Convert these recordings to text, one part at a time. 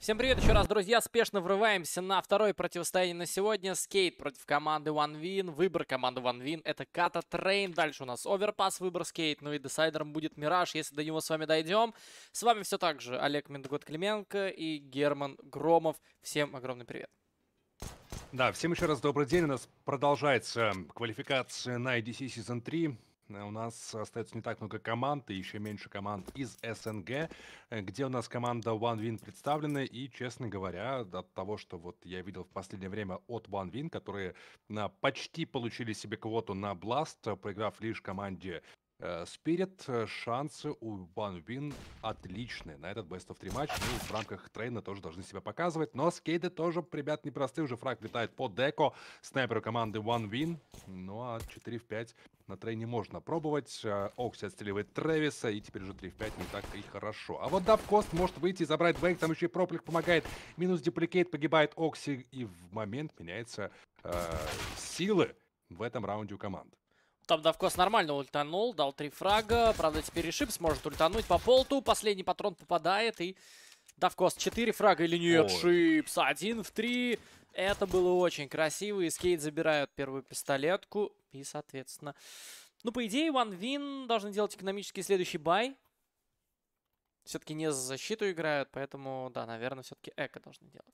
Всем привет еще раз, друзья. Спешно врываемся на второе противостояние на сегодня. Скейт против команды OneWin. Выбор команды OneWin — это Kata Train. Дальше у нас Overpass, выбор Скейт. Ну и десайдером будет Мираж, если до него с вами дойдем. С вами все так же Олег Мендгот-Клименко и Герман Громов. Всем огромный привет. Да, всем еще раз добрый день. У нас продолжается квалификация на EDC Season 3. У нас остается не так много команд, и еще меньше команд из СНГ, где у нас команда OneWin представлена. И, честно говоря, от того, что вот я видел в последнее время от OneWin, которые почти получили себе квоту на Blast, проиграв лишь команде Spirit, шансы у OneWin отличные на этот Best of 3 матч. Ну, в рамках трейна тоже должны себя показывать. Но скейты тоже, ребят, непростые. Уже фраг летает по деко. Снайперу команды OneWin. Ну, а 4 в 5 на трейне можно пробовать. Окси отстреливает Трэвиса. И теперь уже 3 в 5 не так и хорошо. А вот Давкост может выйти и забрать двоих. Там еще и Проплик помогает. Минус Дупликейт, погибает Окси. И в момент меняется силы в этом раунде у команд. Там Давкос нормально ультанул, дал 3 фрага. Правда, теперь и Шипс может ультануть по полту. Последний патрон попадает, и Давкос 4 фрага или нет? Шипс 1 в 3. Это было очень красиво, и Скейт забирают первую пистолетку. И, соответственно, ну, по идее, OneWin должны делать экономический следующий бай. Все-таки не за защиту играют, поэтому, да, наверное, все-таки эко должны делать.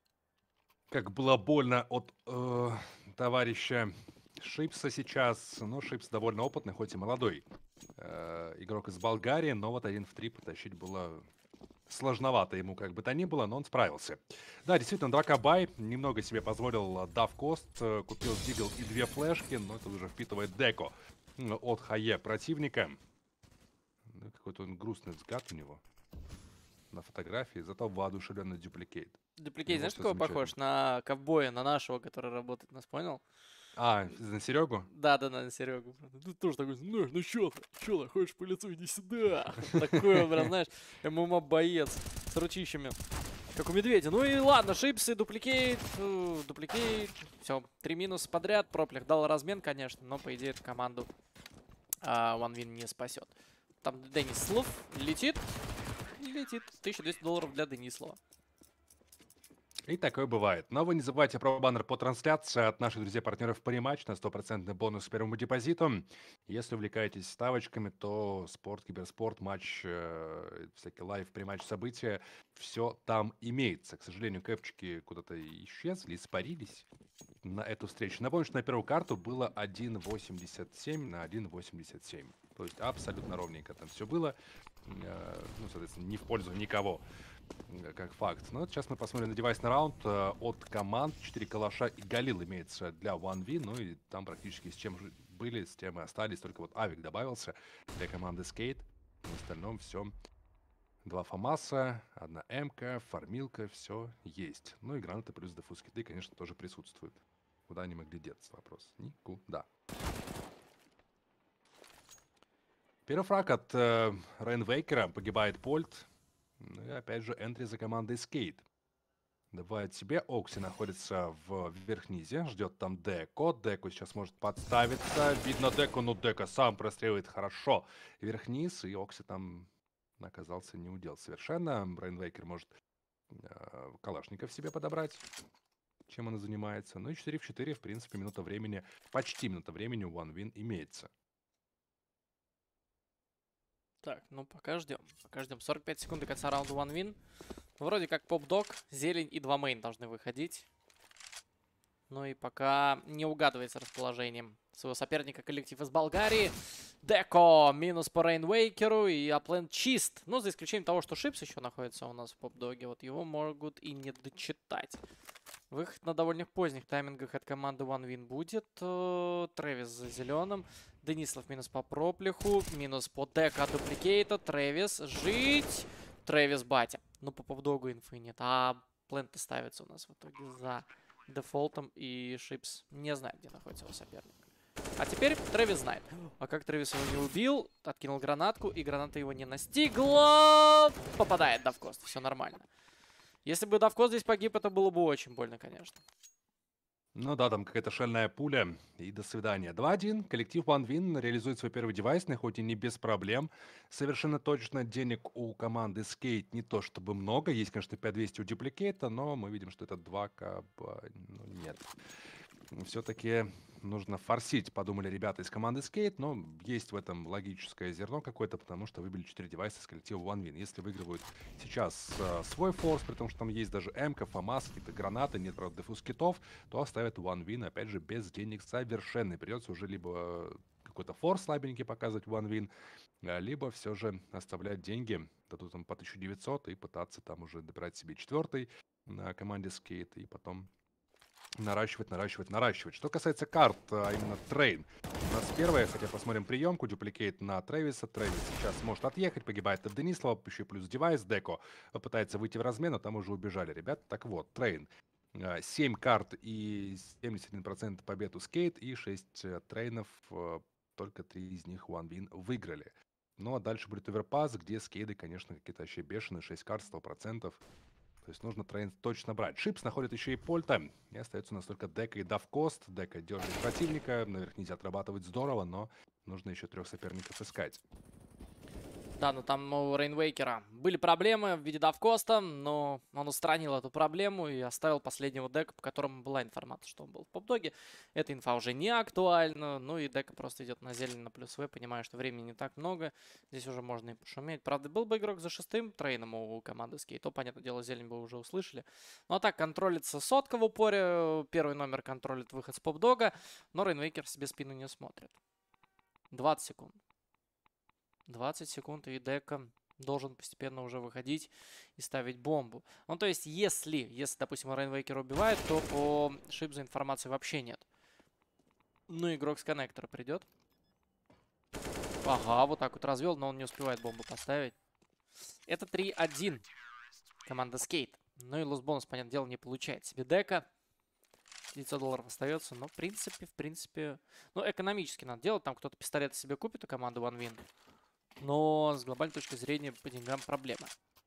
Как было больно от товарища Шипса сейчас. Но Шипс довольно опытный, хоть и молодой игрок из Болгарии, но вот 1 в 3 потащить было сложновато ему, как бы то ни было, но он справился. Да, действительно, 2К бай, немного себе позволил Давкост, купил дигл и 2 флешки, но это уже впитывает деко от Хае противника. Какой-то он грустный взгляд у него на фотографии, зато воодушевленный Дупликейт. Дупликейт, знаешь, какого похож? На ковбоя, на нашего, который работает, нас понял? А, на Серегу? Да, на Серегу. Ты тоже такой, ну чё ты, хочешь по лицу, иди сюда. Такой, прям, знаешь, ММА-боец с ручищами, как у медведя. Ну и ладно, Шипсы, дупликейт, все, 3 минуса подряд. Проплих дал размен, конечно, но, по идее, эту команду OneWin не спасет. Там Денислов летит. 1200 долларов для Денислова. И такое бывает. Но вы не забывайте про баннер по трансляции от наших друзей-партнеров Париматч на 100% бонус к первому депозиту. Если увлекаетесь ставочками, то спорт, киберспорт, матч, всякие лайв, приматч события, все там имеется. К сожалению, кэпчики куда-то исчезли, испарились на эту встречу. Напомню, что на первую карту было 1.87 на 1.87. То есть абсолютно ровненько там все было. Ну, соответственно, не в пользу никого, как факт. Но сейчас мы посмотрим на девайсный раунд от команд. 4 калаша и Галил имеется для OneWin. Ну и там практически с чем были, с тем и остались. Только вот Авик добавился для команды Skate. В остальном все. 2 ФАМАСа, 1 МК, фармилка, все есть. Ну и гранаты плюс дефуз киты, конечно, тоже присутствуют. Куда они могли деться? Вопрос. Никуда. Первый фраг от Рейнвейкера. Погибает Польт. Ну и опять же энтри за командой Skate. Добывает себе. Окси находится в верхнизе. Ждет там Деко. Деко сейчас может подставиться. Видно Деко, но Деко сам простреливает хорошо вверх-вниз. И Окси там оказался не удел совершенно. Рейнвейкер может калашников себе подобрать, чем он и занимается. Ну и 4 в 4, в принципе, минута времени, почти минута времени у OneWin имеется. Так, ну пока ждем. 45 секунд до конца раунда OneWin. Вроде как поп-дог, зелень и 2 мейн должны выходить. Ну и пока не угадывается расположением своего соперника коллектив из Болгарии. Деко минус по Рейнвейкеру и Апленд чист. Ну, за исключением того, что Шипс еще находится у нас в поп-доге. Вот его могут и не дочитать. Выход на довольно поздних таймингах от команды OneWin будет. Трэвис за зеленым. Денислов минус по Проплиху. Минус по Деко от Дупликейта. Трэвис жить. Трэвис батя. Ну, по поп-догу инфы нет. А Плент ставится у нас в итоге за дефолтом. И Шипс не знает, где находится его соперник. А теперь Трэвис знает. А как Трэвис его не убил? Откинул гранатку, и граната его не настигла. Попадает Давкост. Все нормально. Если бы Давкост здесь погиб, это было бы очень больно, конечно. Ну да, там какая-то шальная пуля, и до свидания. 2-1. Коллектив OneWin реализует свой первый девайсный, хоть и не без проблем. Совершенно точно денег у команды Skate не то чтобы много. Есть, конечно, 5200 у Duplicate, но мы видим, что это 2К. Ну, нет. Все-таки нужно форсить, подумали ребята из команды Skate, но есть в этом логическое зерно какое-то, потому что выбили 4 девайса с коллектива OneWin. Если выигрывают сейчас свой форс, при том, что там есть даже МК, ФАМАС, какие-то гранаты, нет, правда, дефуз китов, то оставят OneWin, опять же, без денег совершенно. И придется уже либо какой-то форс слабенький показывать OneWin, либо все же оставлять деньги, дадут там по 1900 и пытаться там уже добирать себе четвертый на команде Skate и потом наращивать. Что касается карт, а именно трейн. У нас первая, хотя посмотрим приемку, дупликейт на Трэвиса. Трэвис сейчас может отъехать, погибает от Денислава, еще плюс девайс, Деко пытается выйти в размен, но там уже убежали ребята. Так вот, трейн. 7 карт и 71% побед у Скейт, и 6 трейнов, только 3 из них OneWin выиграли. Ну а дальше будет оверпас, где скейды, конечно, какие-то вообще бешеные, 6 карт, 100%. То есть нужно трейн точно брать. Шипс находит еще и Польта. И остается у нас только Дека и Давкост. Дека дергает противника. Наверх нельзя отрабатывать здорово, но нужно еще 3 соперников искать. Да, ну там у Рейнвейкера были проблемы в виде давкоста, но он устранил эту проблему и оставил последнего дека, по которому была информация, что он был в поп-доге. Эта инфа уже не актуальна, ну и дека просто идет на зелень на плюс В, понимая, что времени не так много. Здесь уже можно и пошуметь. Правда, был бы игрок за 6-м трейном у команды Skate, то, понятное дело, зелень бы уже услышали. Ну а так, контролится сотка в упоре, первый номер контролит выход с поп-дога, но Рейнвейкер себе спину не смотрит. 20 секунд. 20 секунд, и Дека должен постепенно уже выходить и ставить бомбу. Ну, то есть, если допустим, Рейнвейкер убивает, то по Шипзу информации вообще нет. Ну, игрок с коннектора придет. Ага, вот так вот развел, но он не успевает бомбу поставить. Это 3-1. Команда Skate. Ну и лос-бонус, понятное дело, не получает себе Дека. $900 остается, но в принципе... Ну, экономически надо делать. Там кто-то пистолеты себе купит у команды OneWin. Но с глобальной точки зрения по деньгам проблема.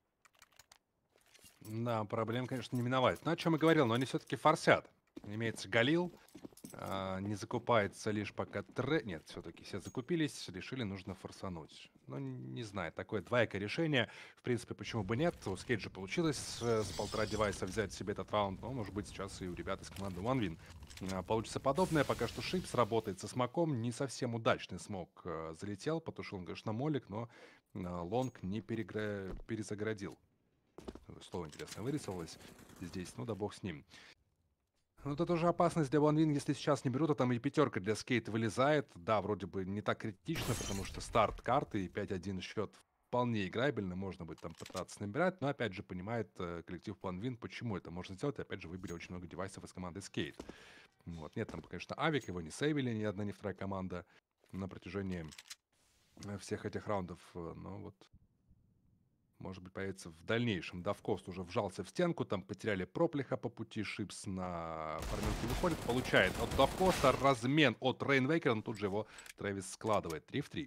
Да, проблем, конечно, не миновать. Но о чем я говорил, но они все-таки форсят. Имеется Галил, не закупается лишь пока Нет, все-таки все закупились, решили, нужно форсануть. Ну, не знаю, такое двоякое решение. В принципе, почему бы нет? У Скейджа получилось с полтора девайса взять себе этот раунд, но, может быть, сейчас и у ребят из команды OneWin получится подобное. Пока что Шипс работает со смоком. Не совсем удачный смок залетел, потушил он, конечно, молик, но лонг не перезагородил. Слово интересное вырисовалось здесь, ну да бог с ним. Ну, это тоже опасность для OneWin, если сейчас не берут, а там и пятерка для Скейт вылезает. Да, вроде бы не так критично, потому что старт карты и 5-1 счет вполне играбельно, можно будет там пытаться набирать, но опять же понимает коллектив OneWin, почему это можно сделать, и опять же выбили очень много девайсов из команды Skate. Вот. Нет, там, конечно, Авик, его не сейвили ни одна, ни вторая команда на протяжении всех этих раундов, но вот может быть, появится в дальнейшем. Давкост уже вжался в стенку, там потеряли проплеха по пути, Шипс на формировке выходит, получает от Давкоста размен от Рейнвейкера, но тут же его Трэвис складывает. 3-3.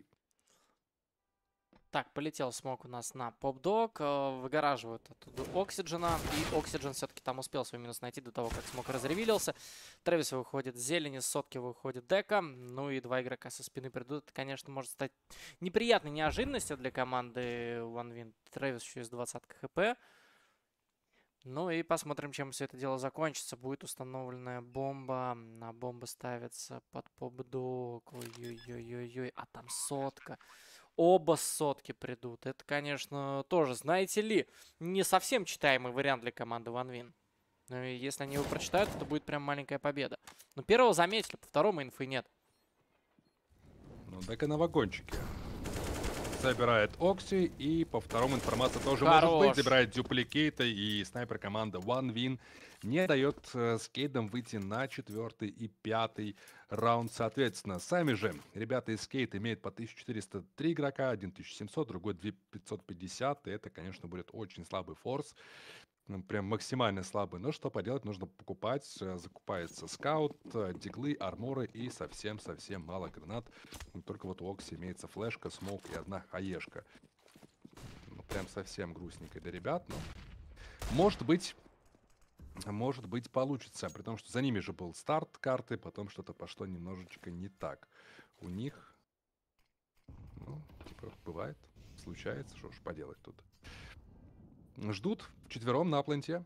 Так, полетел смог у нас на поп-дог, выгораживают оттуда Оксиджена, и Оксиджен все-таки там успел свой минус найти до того, как смог разревелился. Трэвис выходит с зелени, с сотки выходит Дека, ну и 2 игрока со спины придут. Это, конечно, может стать неприятной неожиданностью для команды OneWin. Трэвис еще из 20 хп. Ну и посмотрим, чем все это дело закончится. Будет установленная бомба, на бомбы ставится под поп-дог, ой-ой-ой-ой-ой, а там сотка. Оба сотки придут. Это, конечно, тоже, знаете ли, не совсем читаемый вариант для команды OneWin. Ну и если они его прочитают, это будет прям маленькая победа. Но первого заметили, по второму инфы нет. Ну, Дека на вагончике. Забирает Окси, и по второму информация тоже Хорош. может быть. Забирает Дюпликейта, и снайпер команда OneWin не дает Скейтам выйти на 4-й и 5-й раунд соответственно. Сами же ребята из Скейт имеют по 1403 игрока, 1700, другой 2550, и это, конечно, будет очень слабый форс. Прям максимально слабый. Но что поделать, нужно покупать. Закупается скаут, диглы, арморы и совсем-совсем мало гранат. Только вот у Окси имеется флешка, смоук и одна хаешка. Ну, прям совсем грустненько для ребят. Но, может быть, может быть, получится. При том, что за ними же был старт карты, потом что-то пошло немножечко не так. У них, ну, типа, бывает, случается, что ж поделать тут. Ждут вчетвером на пленте.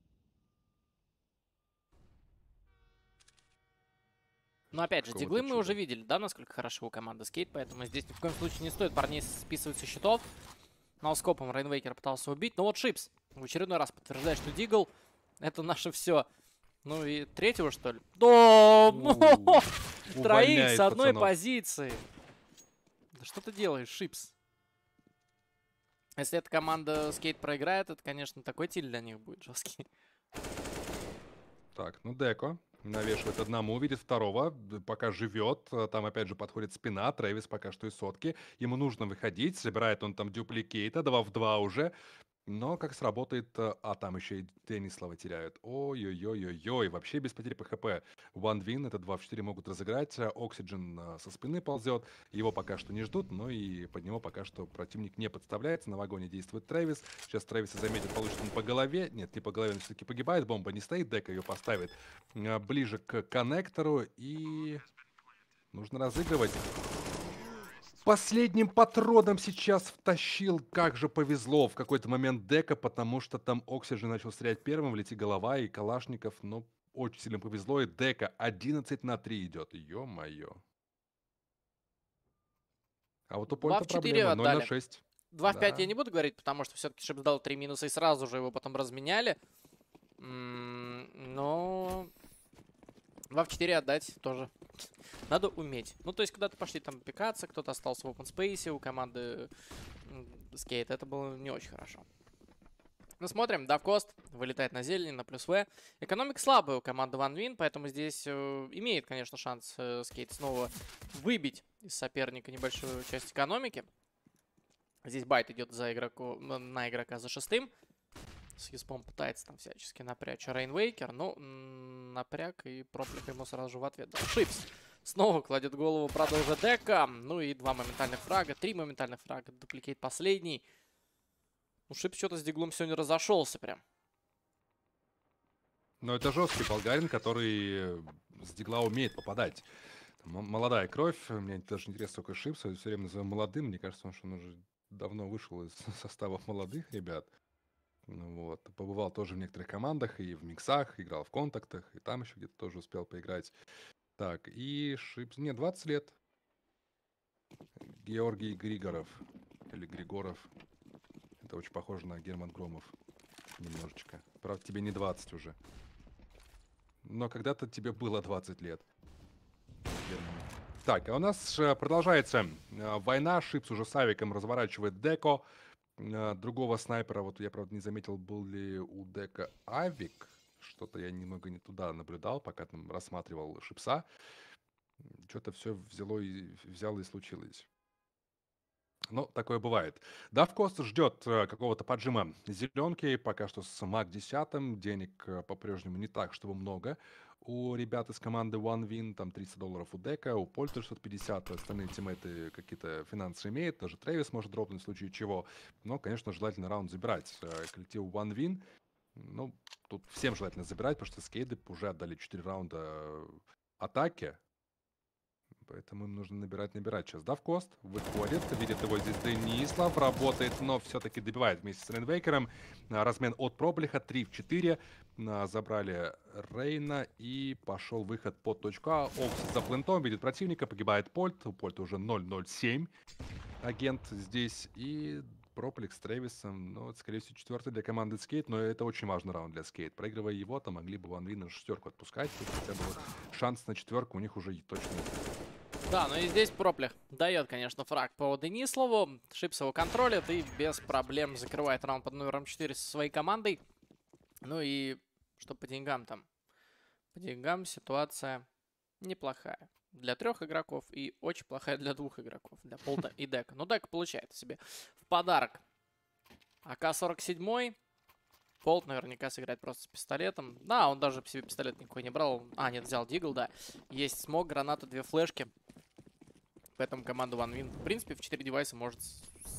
Но опять же, Какого-то диглы мы уже чуда. видели, да, насколько хорошо у команды Skate, поэтому здесь ни в коем случае не стоит парней списывать со счетов. Ноускопом Рейнвейкер пытался убить, но вот Шипс в очередной раз подтверждает, что Дигл — это наше все. Ну и третьего, что ли? Да! Троих с Увольняет одной пацанов. позиции. Да что ты делаешь, Шипс? Если эта команда Skate проиграет, это, конечно, такой тиль для них будет жесткий. Так, ну Деко навешивает одному, видит второго, пока живет. Там опять же подходит спина, Трэвис пока что из сотки. Ему нужно выходить, собирает он там дюпликейта, 2 в 2 уже. Но как сработает... там еще и Денислава теряют. Ой-ой-ой-ой-ой. Вообще без потери ПХП. One win, это 2 в 4 могут разыграть. Оксиджен со спины ползет. Его пока что не ждут, но и под него пока что противник не подставляется. На вагоне действует Трэвис. Сейчас Трэвиса заметит, получит он по голове. Нет, не по голове, он все-таки погибает. Бомба не стоит, Дека ее поставит ближе к коннектору. И нужно разыгрывать. Последним патроном сейчас втащил, как же повезло в какой-то момент Дека, потому что там Оксиджен начал стрелять первым, влети голова и Калашников, ну, очень сильно повезло, и Дека 11-3 идет, ё-моё. А вот у 2 Польта в 4 проблема, 0 на отдали. 6. 2 в 5 я Да. не буду говорить, потому что все-таки Шипс дал 3 минуса и сразу же его потом разменяли. Но 2 в 4 отдать тоже надо уметь. Ну, то есть, когда-то пошли там пикаться, кто-то остался в open space у команды Skate. Это было не очень хорошо. Ну, смотрим. Давкост вылетает на зелень, на плюс В. Экономика слабая у команды One Win, поэтому здесь имеет, конечно, шанс Skate снова выбить из соперника небольшую часть экономики. Здесь байт идет за на игрока за шестым. С Еспом пытается там всячески напрячь Рейнвейкер, но напряг и проплик ему сразу же в ответ. Да, Шипс снова кладет голову, правда, уже Дека. Ну и 2 моментальных фрага, 3 моментальных фрага, дупликейт последний. Ну, Шипс что-то с диглом сегодня разошелся прям. Но это жесткий болгарин, который с дигла умеет попадать. Молодая кровь, мне даже интересно, сколько Шипса, все время называю молодым, мне кажется, что он уже давно вышел из состава молодых ребят. Вот. Побывал тоже в некоторых командах, и в миксах, играл в контактах, и там еще где-то тоже успел поиграть. Так, и Шипс... Не, 20 лет. Георгий Григоров. Или Григоров. Это очень похоже на Герман Громов. Немножечко. Правда, тебе не 20 уже. Но когда-то тебе было 20 лет. Герман. Так, а у нас продолжается война. Шипс уже с авиком разворачивает Деко. Другого снайпера, вот я, правда, не заметил, был ли у Дека авик. Что-то я немного не туда наблюдал, пока там рассматривал Шипса. Что-то все взяло и случилось. Ну, такое бывает. Давкост ждет какого-то поджима зеленки. Пока что с МАК 10. Денег по-прежнему не так, чтобы много. У ребят из команды One Win там $30 у Дека, у Польта 650, остальные тиммейты какие-то финансы имеют, даже Трэвис может дропнуть в случае чего. Но, конечно, желательно раунд забирать. Коллектив One Win, ну, тут всем желательно забирать, потому что скейды уже отдали 4 раунда атаки. Поэтому им нужно набирать. Сейчас Давкост выходит, видит его здесь Денислав, работает, но все-таки добивает вместе с Рейнвейкером. Размен от Проблиха 3 в 4. Забрали Рейна и пошел выход под точку А. Окси за плентом, видит противника, погибает Польт. У Польта уже 0-0-7 агент здесь. И Проплик с Трэвисом, ну, это, скорее всего, 4-й для команды Скейт, но это очень важный раунд для Скейт. Проигрывая его, то могли бы One Win на 6-ку отпускать. Тут хотя бы вот шанс на 4-ку у них уже точно есть. Да, ну и здесь Проплих дает, конечно, фраг по Дениславу. Шипс его контролит и без проблем закрывает раунд под номером 4 со своей командой. Ну и что по деньгам там? По деньгам ситуация неплохая. Для 3 игроков и очень плохая для 2 игроков. Для Полта и Дека. Но Дека получает себе в подарок АК-47. Полт наверняка сыграет просто с пистолетом. Да, он даже себе пистолет никакой не брал. А, нет, взял Дигл, да. Есть смог, граната, 2 флешки. Поэтому команда One Win, в принципе, в 4 девайса может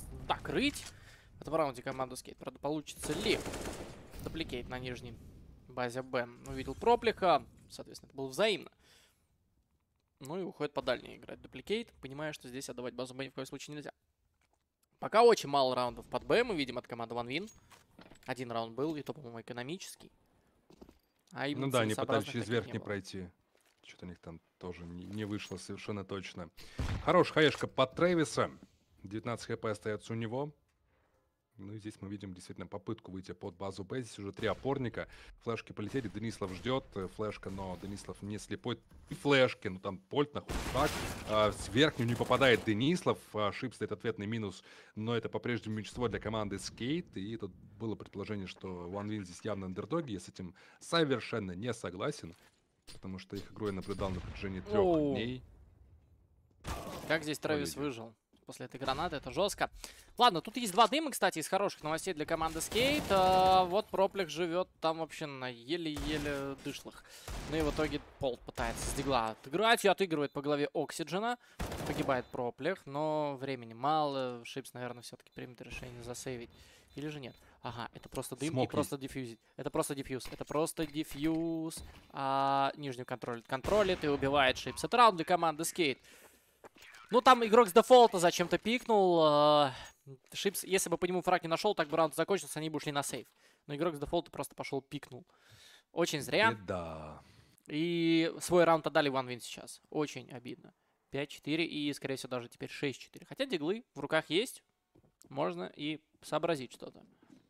докрыть. В этом раунде команду Skate. Правда, получится ли дупликейт на нижней базе Б увидел проплиха. Соответственно, это было взаимно. Ну и уходит по дальней играть дупликейт, понимая, что здесь отдавать базу Б ни в коем случае нельзя. Пока очень мало раундов под Б мы видим от команды OneWin. Один раунд был, и то, по-моему, экономический. А именно Ну да, они пытались целесообразных через таких верх не не было. пройти. Что-то у них там тоже не вышло совершенно точно. Хорош, хаешка под Трэвиса. 19 хп остается у него. Ну и здесь мы видим действительно попытку выйти под базу Б. Здесь уже 3 опорника. Флешки полетели, Денислав ждет. Флешка, но Денислав не слепой. И флешки, ну там Польт находит. Так, с верхнего не попадает Денислав. Шип стоит ответный минус. Но это по-прежнему меньшинство для команды Skate. И тут было предположение, что OneWin здесь явно андердоги. Я с этим совершенно не согласен. Потому что их игру я наблюдал на протяжении 3 Оу. дней. Как здесь Трэвис Ой-ой-ой. выжил после этой гранаты, это жестко. Ладно, тут есть 2 дыма, кстати, из хороших новостей для команды Skate. Вот Проплих живет там вообще на еле-еле дышлых. Ну и в итоге Полт пытается с дигла отыграть и отыгрывает по голове Оксиджена. Погибает Проплих, но времени мало. Шипс, наверное, все-таки примет решение засейвить. Или же нет? Ага, это просто дым Смог и просто диффьюзить. Это просто диффьюз. Это просто диффьюз. Нижнюю контролит. Контролит и убивает Шипс. Это раунд для команды Skate. Ну, там игрок с дефолта зачем-то пикнул. Шипс, если бы по нему фраг не нашел, так бы раунд закончился, они бы ушли на сейф. Но игрок с дефолта просто пошел пикнул. Очень зря. Беда. И свой раунд отдали OneWin сейчас. Очень обидно. 5-4 и, скорее всего, даже теперь 6-4. Хотя диглы в руках есть. Можно и сообразить что-то.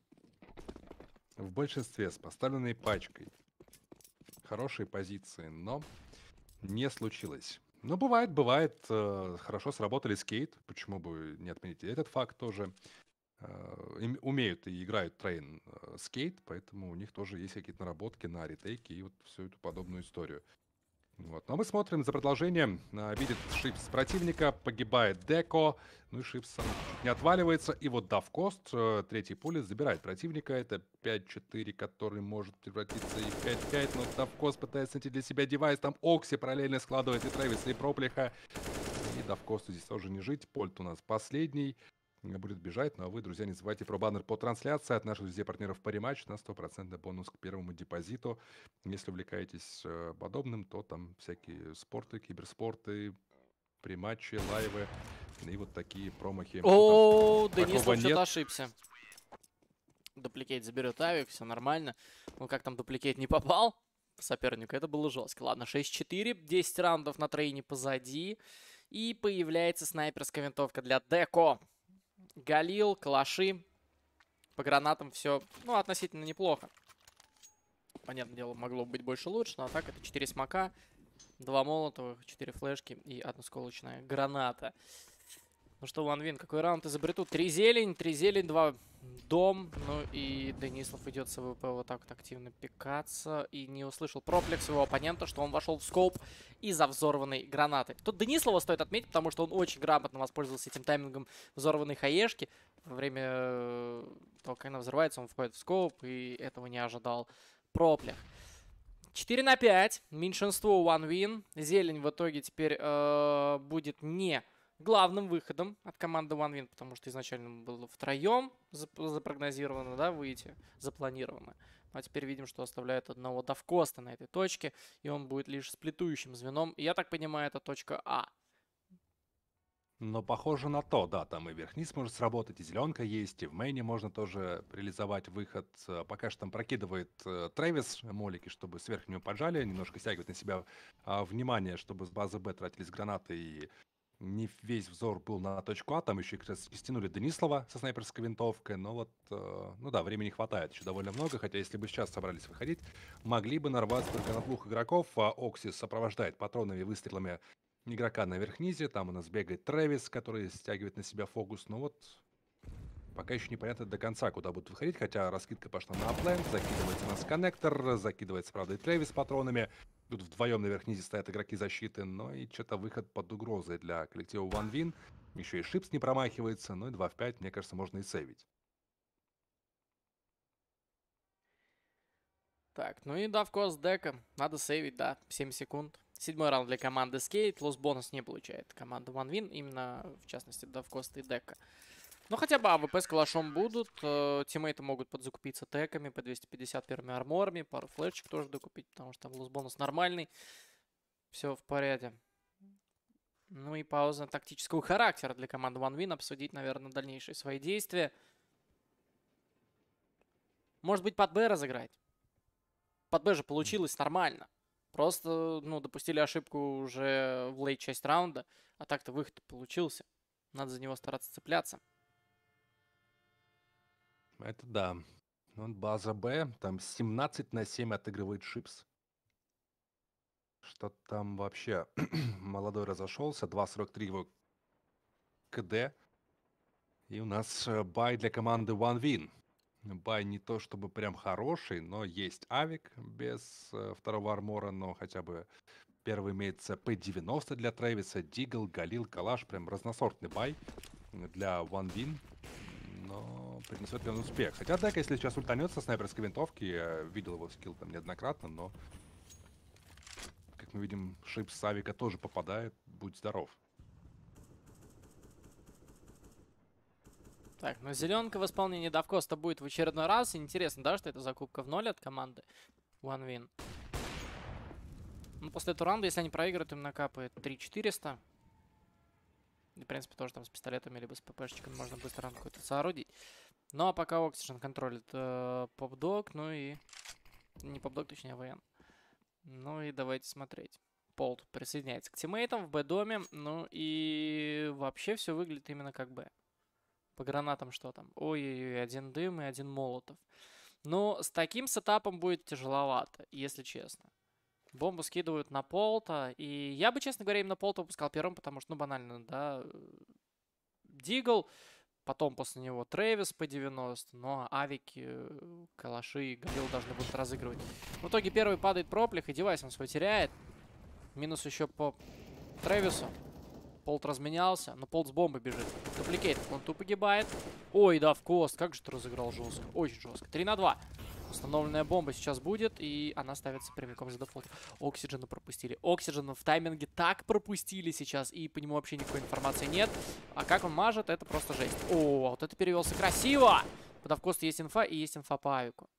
В большинстве с поставленной пачкой. Хорошие позиции, но не случилось. Ну, бывает. Хорошо сработали Skate. Почему бы не отменить и этот факт тоже. Умеют и играют трейн Skate, поэтому у них тоже есть какие-то наработки на ретейке и вот всю эту подобную историю. Вот. Но мы смотрим за продолжением. Видит Шипс противника, погибает Деко. Ну и Шипс сам чуть не отваливается. И вот Давкост, третий пулец, забирает противника. Это 5-4, который может превратиться и в 5-5. Но Давкост пытается найти для себя девайс. Там Окси параллельно складывает и Трэвиса, и Проплиха. И Давкосту здесь тоже не жить. Польт у нас последний. Будет бежать. Ну а вы, друзья, не забывайте про баннер по трансляции от наших друзей-партнеров Parimatch на 100% бонус к первому депозиту. Если увлекаетесь подобным, то там всякие спорты, киберспорты, прематчи, лайвы и вот такие промахи. О, Такого Денислав нет. что-то ошибся. Дупликейт заберет авик, все нормально. Ну как там дупликейт не попал по сопернику, это было жестко. Ладно, 6-4, 10 раундов на трейне позади. И появляется снайперская винтовка для Деко. Галил, калаши. По гранатам все, ну, относительно неплохо. Понятное дело, могло быть больше лучше, но а так это 4 смока, 2 молотовых, 4 флешки и 1 сколочная граната. Ну что, OneWin, какой раунд изобретут? 3 зелень, 2 дом. Ну и Денислав идет с АВП вот так вот активно пикаться. И не услышал Проплекс своего оппонента, что он вошел в скоп из-за взорванной гранаты. Тут Денислава стоит отметить, потому что он очень грамотно воспользовался этим таймингом взорванной хаешки. Во время того, как она взрывается, он входит в скоп, и этого не ожидал Проплех. 4-5. Меньшинство OneWin. Зелень в итоге теперь будет не главным выходом от команды OneWin, потому что изначально было втроем запрогнозировано, да, выйти, запланировано. А теперь видим, что оставляет одного Давкоста на этой точке, и он будет лишь сплитующим звеном. И я так понимаю, это точка А. Но похоже на то, да, там и вверх-вниз может сработать, и зеленка есть, и в мейне можно тоже реализовать выход. Пока что там прокидывает Трэвис молики, чтобы с верхнего поджали, немножко стягивает на себя внимание, чтобы с базы Б тратились гранаты, и не весь взор был на точку А, там еще как раз стянули Денислава со снайперской винтовкой, но вот, ну да, времени хватает еще довольно много, хотя если бы сейчас собрались выходить, могли бы нарваться только на 2 игроков, а Оксис сопровождает патронными выстрелами игрока на верхнизе, там у нас бегает Трэвис, который стягивает на себя фокус, но вот пока еще непонятно до конца, куда будут выходить, хотя раскидка пошла на аплент, закидывается у нас коннектор, закидывается, правда, и Трэвис патронами. Тут вдвоем на верхнизе стоят игроки защиты, но и что-то выход под угрозой для коллектива OneWin. Еще и Шипс не промахивается, ну и 2 в 5, мне кажется, можно и сейвить. Так, ну и Давкост дека. Надо сейвить, да, 7 секунд. 7-й раунд для команды Skate. Лосс бонус не получает команда OneWin, именно, в частности, Давкост и дека. Ну, хотя бы АВП с калашом будут. Тиммейты могут подзакупиться тэками по 250 первыми арморами. Пару флешечек тоже докупить, потому что там лос-бонус нормальный. Все в порядке. Ну и пауза тактического характера для команды OneWin. Обсудить, наверное, дальнейшие свои действия. Может быть, под Б разыграть. Под Б же получилось нормально. Просто, ну, допустили ошибку уже в лейт часть раунда. А так-то выход получился. Надо за него стараться цепляться. Это да. Вот база Б, там 17/7 отыгрывает Шипс. Что там вообще молодой разошелся, 2.43 его КД. И у нас бай для команды OneWin. Бай не то чтобы прям хороший, но есть авик без второго армора, но хотя бы первый имеется P90 для Трэвиса, Дигл, Галил, Калаш. Прям разносортный бай для OneWin. Но принесет ли он успех? Хотя Дека, если сейчас ультанет со снайперской винтовки, я видел его скилл там неоднократно, но как мы видим, Шипс с авика тоже попадает. Будь здоров. Так, ну зеленка в исполнении Давкоста будет в очередной раз. Интересно, да, что это закупка в ноль от команды OneWin. Ну, после этого раунда, если они проиграют, им накапает 3400. И, в принципе, тоже там с пистолетами либо с ППшечками можно быстро раунд какой-то соорудить. Ну, а пока Oxygen контролит Попдог, ну и... Не Попдог, точнее, ВН. Ну и давайте смотреть. Пол тут присоединяется к тиммейтам в Б-доме. Ну и вообще все выглядит именно как Б. По гранатам что там? Ой-ой-ой, один дым и один молотов. Но с таким сетапом будет тяжеловато, если честно. Бомбу скидывают на Полта. И я бы, честно говоря, именно Полта выпускал первым, потому что, ну, банально, да. Дигл, потом после него Трэвис по 90. Но авики, калаши и Галил должны будут разыгрывать. В итоге первый падает проплех, и девайс он свой теряет. Минус еще по Трэвису. Полт разменялся, но Полт с бомбой бежит. Дупликейт, он тупо погибает. Ой, да, в кост. Как же ты разыграл жестко. Очень жестко. 3-2. Установленная бомба сейчас будет, и она ставится прямиком за дефолт. Оксиджена пропустили. Оксиджена в тайминге так пропустили сейчас, и по нему вообще никакой информации нет. А как он мажет, это просто жесть. О, вот это перевелся красиво! По Давкосту есть инфа, и есть инфа по авику.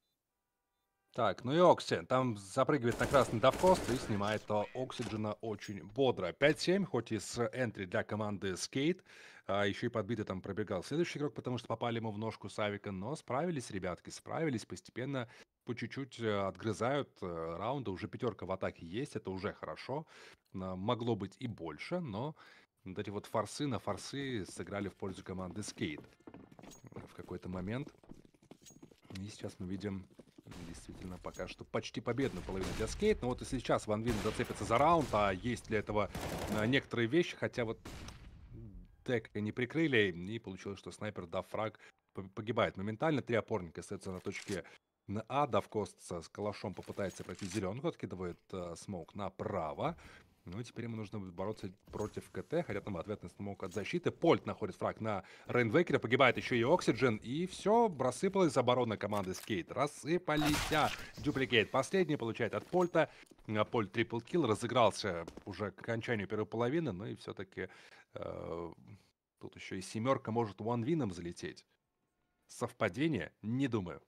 Так, ну и Окси. Там запрыгивает на красный давкост и снимает Оксиджена очень бодро. 5-7, хоть и с энтри для команды Skate. Еще и подбитый там пробегал следующий игрок, потому что попали ему в ножку с авика. Но справились, ребятки, справились. Постепенно, по чуть-чуть отгрызают раунды. Уже пятерка в атаке есть, это уже хорошо. Могло быть и больше, но вот эти вот форсы на форсы сыграли в пользу команды Skate в какой-то момент. И сейчас мы видим действительно пока что почти победную половину для Скейт. Но вот если сейчас OneWin зацепится за раунд, а есть для этого некоторые вещи, хотя вот дека не прикрыли, и получилось, что снайпер, дав фраг, погибает моментально. Три опорника остаются на точке на А. Давкост с калашом попытается пройти зеленку, откидывает смоук направо. Ну и теперь ему нужно будет бороться против КТ, хотя там ответный смог от защиты. Польт находит фраг на Рейнвекера, погибает еще и Оксиджен. И все, рассыпалась оборона команды Скейт. Рассыпались. Дюпликейт последний получает от Польта. Польт триплкилл, разыгрался уже к окончанию первой половины. Ну и все-таки тут еще и семерка может OneWin'ом залететь. Совпадение? Не думаю.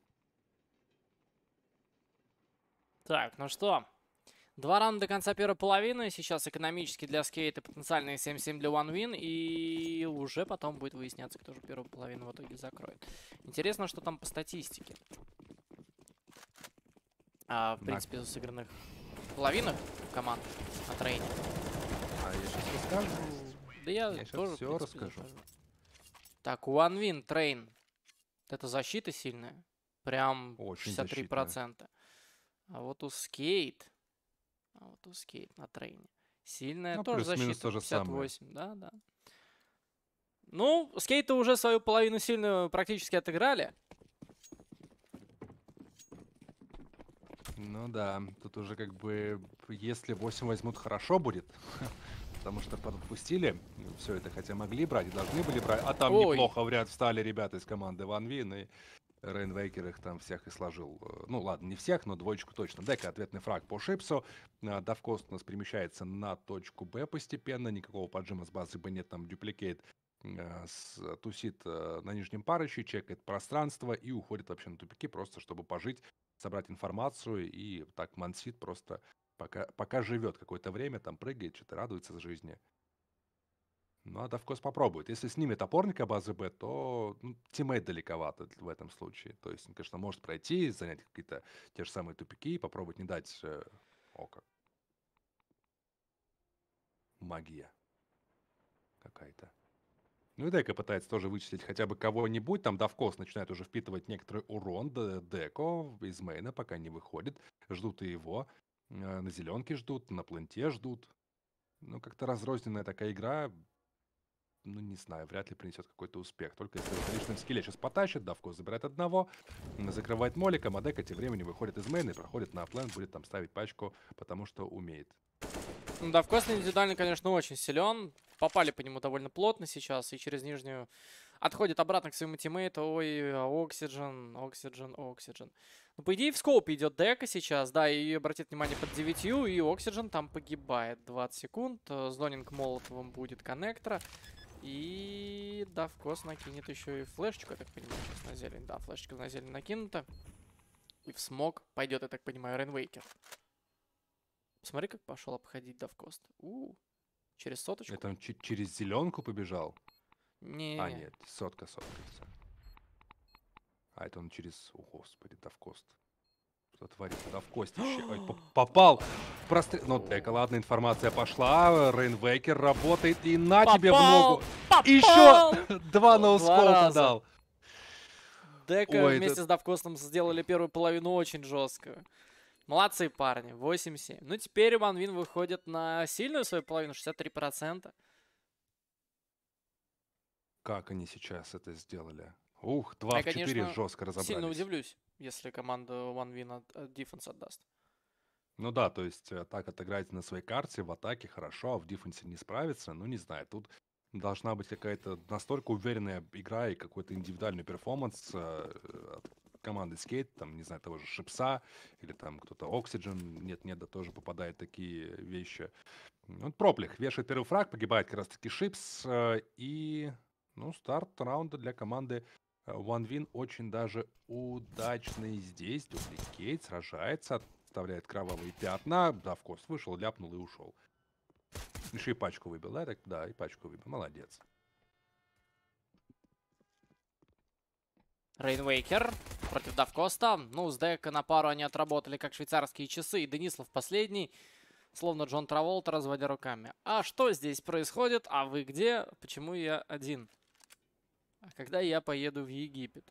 Так, ну что, 2 раунда до конца первой половины. Сейчас экономически для Скейта потенциальные 7-7 для OneWin. И уже потом будет выясняться, кто же первую половину в итоге закроет. Интересно, что там по статистике. В принципе, сыгранных половинах команд на трейне. А я сейчас расскажу. Да я сейчас тоже все расскажу. Так, у OneWin трейн. Это защита сильная. Прям Очень 63%. А вот у Skate на трейне. Сильная Ну, тоже плюс-минус защита. то же 58, да, да. Ну, Скейты уже свою половину сильную практически отыграли. Ну да, тут уже как бы, если 8 возьмут, хорошо будет. Потому что подпустили все это, хотя могли брать и должны были брать. А там Ой. неплохо в ряд встали ребята из команды OneWin, и Рейнвейкер их там всех и сложил. Ну ладно, не всех, но двоечку точно. Дека ответный фраг по Шипсу. Давкост у нас перемещается на точку Б постепенно. Никакого поджима с базы Б нет, там дюпликейт тусит на нижнем парыще, чекает пространство и уходит вообще на тупики, просто чтобы пожить, собрать информацию, и так мансит просто пока живет какое-то время, там прыгает, что-то радуется жизни. Ну, а Давкос попробует. Если снимет опорника базы Б, то тиммейт далековато в этом случае. То есть он, конечно, может пройти, занять какие-то те же самые тупики, попробовать не дать око. Магия какая-то. Ну и Дека пытается тоже вычислить хотя бы кого-нибудь. Там Давкос начинает уже впитывать некоторый урон. Деко из мейна пока не выходит. Ждут и его. На зеленке ждут, на пленте ждут. Ну, как-то разрозненная такая игра. Ну, не знаю, вряд ли принесет какой-то успех. Только если в личном скилле сейчас потащит, Давкос забирает одного, закрывает моликом, а Дека тем временем выходит из мейна и проходит на план, будет там ставить пачку, потому что умеет. Ну, Давкос индивидуально, конечно, очень силен. Попали по нему довольно плотно сейчас. И через нижнюю отходит обратно к своему тиммейту. Ой, Oxygen, Oxygen, Oxygen. Ну, по идее, в скоупе идет дека сейчас. Да, и обратит внимание под 9. И Oxygen там погибает. 20 секунд. Зонинг молотовым будет коннектора. И Давкос накинет еще и флешечку, я так понимаю, сейчас на зелень. Да, флешечка на зелень накинута. И в смог пойдет, я так понимаю, Рейнвейкер. Смотри, как пошел обходить Давкост. Через соточку. Это он через зеленку побежал? Не. А, нет, сотка. Всё. А это он через... О, господи, Давкост. Что творится? Давкостище. Ой, попал в прострел. Ну, Дека, ладно, информация пошла. Рейнвейкер работает. И на тебе в ногу. Еще 2 ноускопа дал. Дека вместе с Давкостом сделали первую половину очень жестко. Молодцы, парни. 8-7. Ну, теперь OneWin выходит на сильную свою половину. 63%. Как они сейчас это сделали? Ух, 2 в 4 жестко разобрались. Сильно удивлюсь, если команда OneWin от дефенс отдаст. Ну да, то есть так отыграть на своей карте в атаке хорошо, а в дефенсе не справиться, ну не знаю, тут должна быть какая-то настолько уверенная игра и какой-то индивидуальный перформанс от команды Skate, там, не знаю, того же Шипса, или там кто-то Oxygen, нет-нет, да тоже попадают такие вещи. Ну, Проплих вешает первый фраг, погибает как раз-таки Шипс, и, ну, старт раунда для команды OneWin очень даже удачный здесь. Дубликейт сражается, оставляет кровавые пятна. Давкос вышел, ляпнул и ушел. Еще и пачку выбил, да? Так, да, и пачку выбил. Молодец. Рейнвейкер против Давкоста. Ну, с Дека на пару они отработали как швейцарские часы. И Денислав последний. Словно Джон Траволта, разводя руками. А что здесь происходит? А вы где? Почему я один? А когда я поеду в Египет?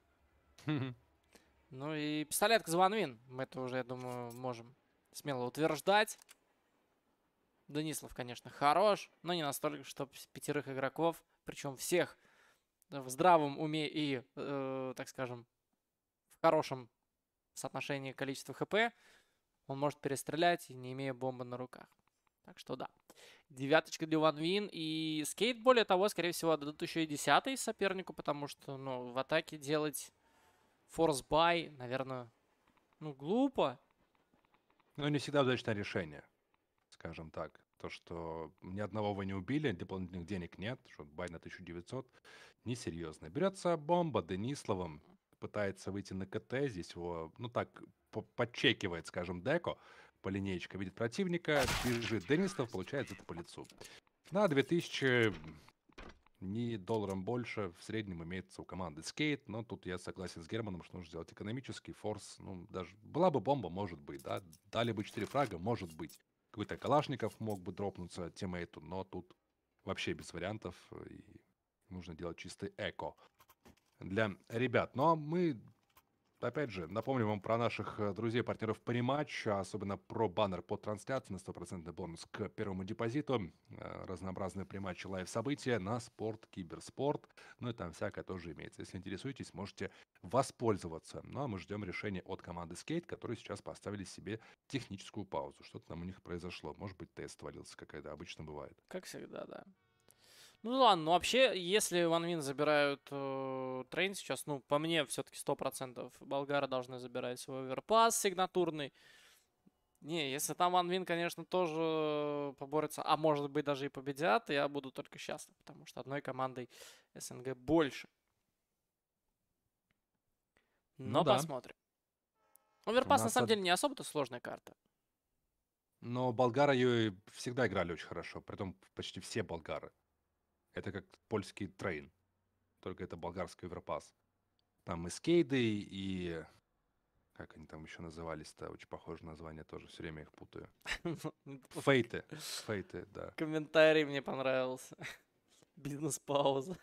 Ну и пистолетка за OneWin. Мы это уже, я думаю, можем смело утверждать. Денислав, конечно, хорош, но не настолько, чтобы 5 игроков, причем всех в здравом уме и, так скажем, в хорошем соотношении количества ХП, он может перестрелять, не имея бомбы на руках. Так что да. 9 для OneWin. И Скейт, более того, скорее всего, отдадут еще и 10 сопернику, потому что, ну, в атаке делать форс-бай, наверное, ну, глупо. Ну, не всегда удачное решение, скажем так. То, что ни одного вы не убили, дополнительных денег нет, что бай на 1900, несерьезно. Берется бомба Дениславом, пытается выйти на КТ, здесь его, ну так, подчекивает, скажем, Деко, по линеечке видит противника, бежит Денислав, получает это по лицу. На 2000 ни долларом больше в среднем имеется у команды Skate, но тут я согласен с Германом, что нужно сделать экономический форс. Ну, даже была бы бомба, может быть, да, дали бы 4 фрага, может быть. Какой-то Калашников мог бы дропнуться тиммейту, но тут вообще без вариантов, и нужно делать чистый эко для ребят. Но мы, опять же, напомним вам про наших друзей-партнеров по рематчу, особенно про баннер под трансляцией на 100% бонус к первому депозиту, разнообразные прематчи, лайв-события на спорт, киберспорт, ну и там всякое тоже имеется. Если интересуетесь, можете воспользоваться. Ну а мы ждем решения от команды Skate, которые сейчас поставили себе техническую паузу. Что-то там у них произошло. Может быть, тест валился, как это обычно бывает. Как всегда, да. Ну ладно, ну вообще, если OneWin забирают трейн сейчас, ну, по мне, все-таки 100% болгары должны забирать свой оверпас сигнатурный. Не, если там OneWin, конечно, тоже поборется, а может быть даже и победят, я буду только счастлив, потому что одной командой СНГ больше. Ну Но да, посмотрим. у Оверпас на нас самом деле не особо-то сложная карта. но болгары ее всегда играли очень хорошо, притом почти все болгары. Это как польский трейн, только это болгарский Европас. Там и скейды, и как они там еще назывались-то, очень похоже название тоже, все время их путаю. Фейты, фейты, да. Комментарий мне понравился. Бизнес-пауза.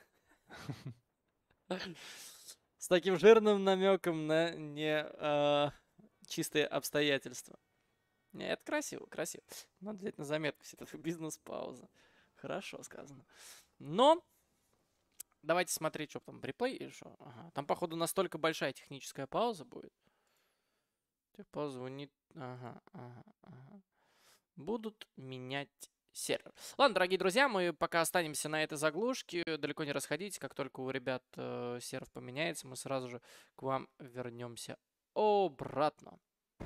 С таким жирным намеком на не чистые обстоятельства. Не, это красиво, красиво. Надо взять на заметку все это бизнес-пауза. Хорошо сказано. Но давайте смотреть, что там реплей и что. Ага. Там, походу, настолько большая техническая пауза будет. Позвонит. Ага, ага, ага. Будут менять сервер. Ладно, дорогие друзья, мы пока останемся на этой заглушке. Далеко не расходитесь. Как только у ребят сервер поменяется, мы сразу же к вам вернемся обратно.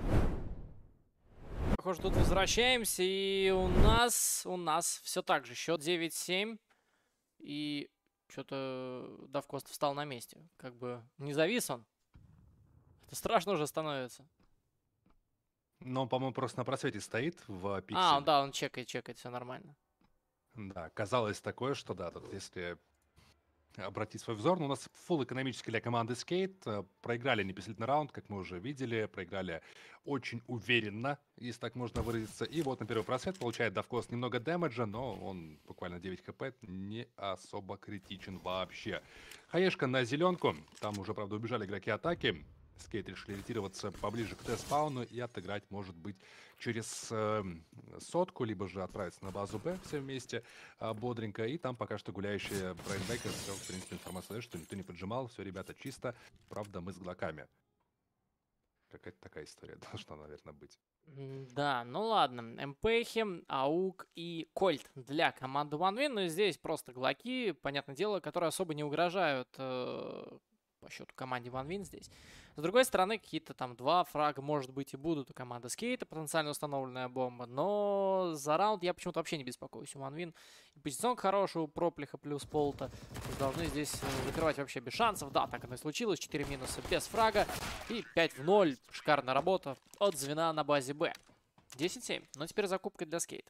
Похоже, тут возвращаемся, и у нас все так же. Счет 9-7. И что-то Давкост встал на месте. Как бы не завис он. Это страшно уже становится. Но он, по-моему, просто на просвете стоит в А, пиксель. да, он чекает, все нормально. Да, казалось такое, что да, тут если обратить свой взор, но у нас фулл экономический для команды Skate. Проиграли непосредственно раунд, как мы уже видели. Проиграли очень уверенно, если так можно выразиться. И вот на первый просвет получает Давкост немного дэмэджа, но он буквально 9 хп, не особо критичен вообще. Хаешка на зеленку. Там уже, правда, убежали игроки атаки. Скейт решили ретироваться поближе к Т-спауну и отыграть, может быть, через сотку, либо же отправиться на базу Б все вместе бодренько. И там пока что гуляющие Брайнбекер, все, в принципе, информация, что никто не поджимал, все, ребята, чисто. Правда, мы с глоками. Какая-то такая история должна, наверное, быть. Да, ну ладно. МПХи, АУК и Кольт для команды OneWin. Но здесь просто глоки, понятное дело, которые особо не угрожают по счету команде OneWin здесь. С другой стороны, какие-то там 2 фрага, может быть, и будут у команды Скейта, потенциально установленная бомба. Но за раунд я почему-то вообще не беспокоюсь. У OneWin и позиционка хорошая, у Проплиха плюс Полта. Должны здесь закрывать вообще без шансов. Да, так оно и случилось. 4 минуса без фрага. И 5-0. Шикарная работа от звена на базе Б. 10-7. Но теперь закупка для Скейта.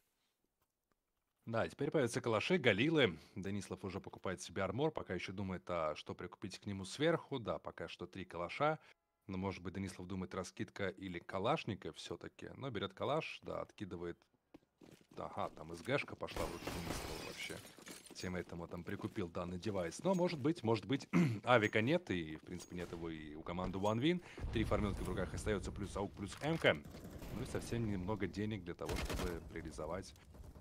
Да, теперь появятся калаши, галилы. Денислав уже покупает себе армор, пока еще думает, а что прикупить к нему сверху. Да, пока что 3 калаша. Но, может быть, Денислав думает, раскидка или калашника все-таки. Но берет калаш, да, откидывает. Ага, там СГшка пошла в руки Денислава вообще. Тем этому там прикупил данный девайс. Но, может быть, авика нет. И, в принципе, нет его и у команды OneWin. 3 фармилки в руках остается, плюс АУК, плюс МК. Ну и совсем немного денег для того, чтобы реализовать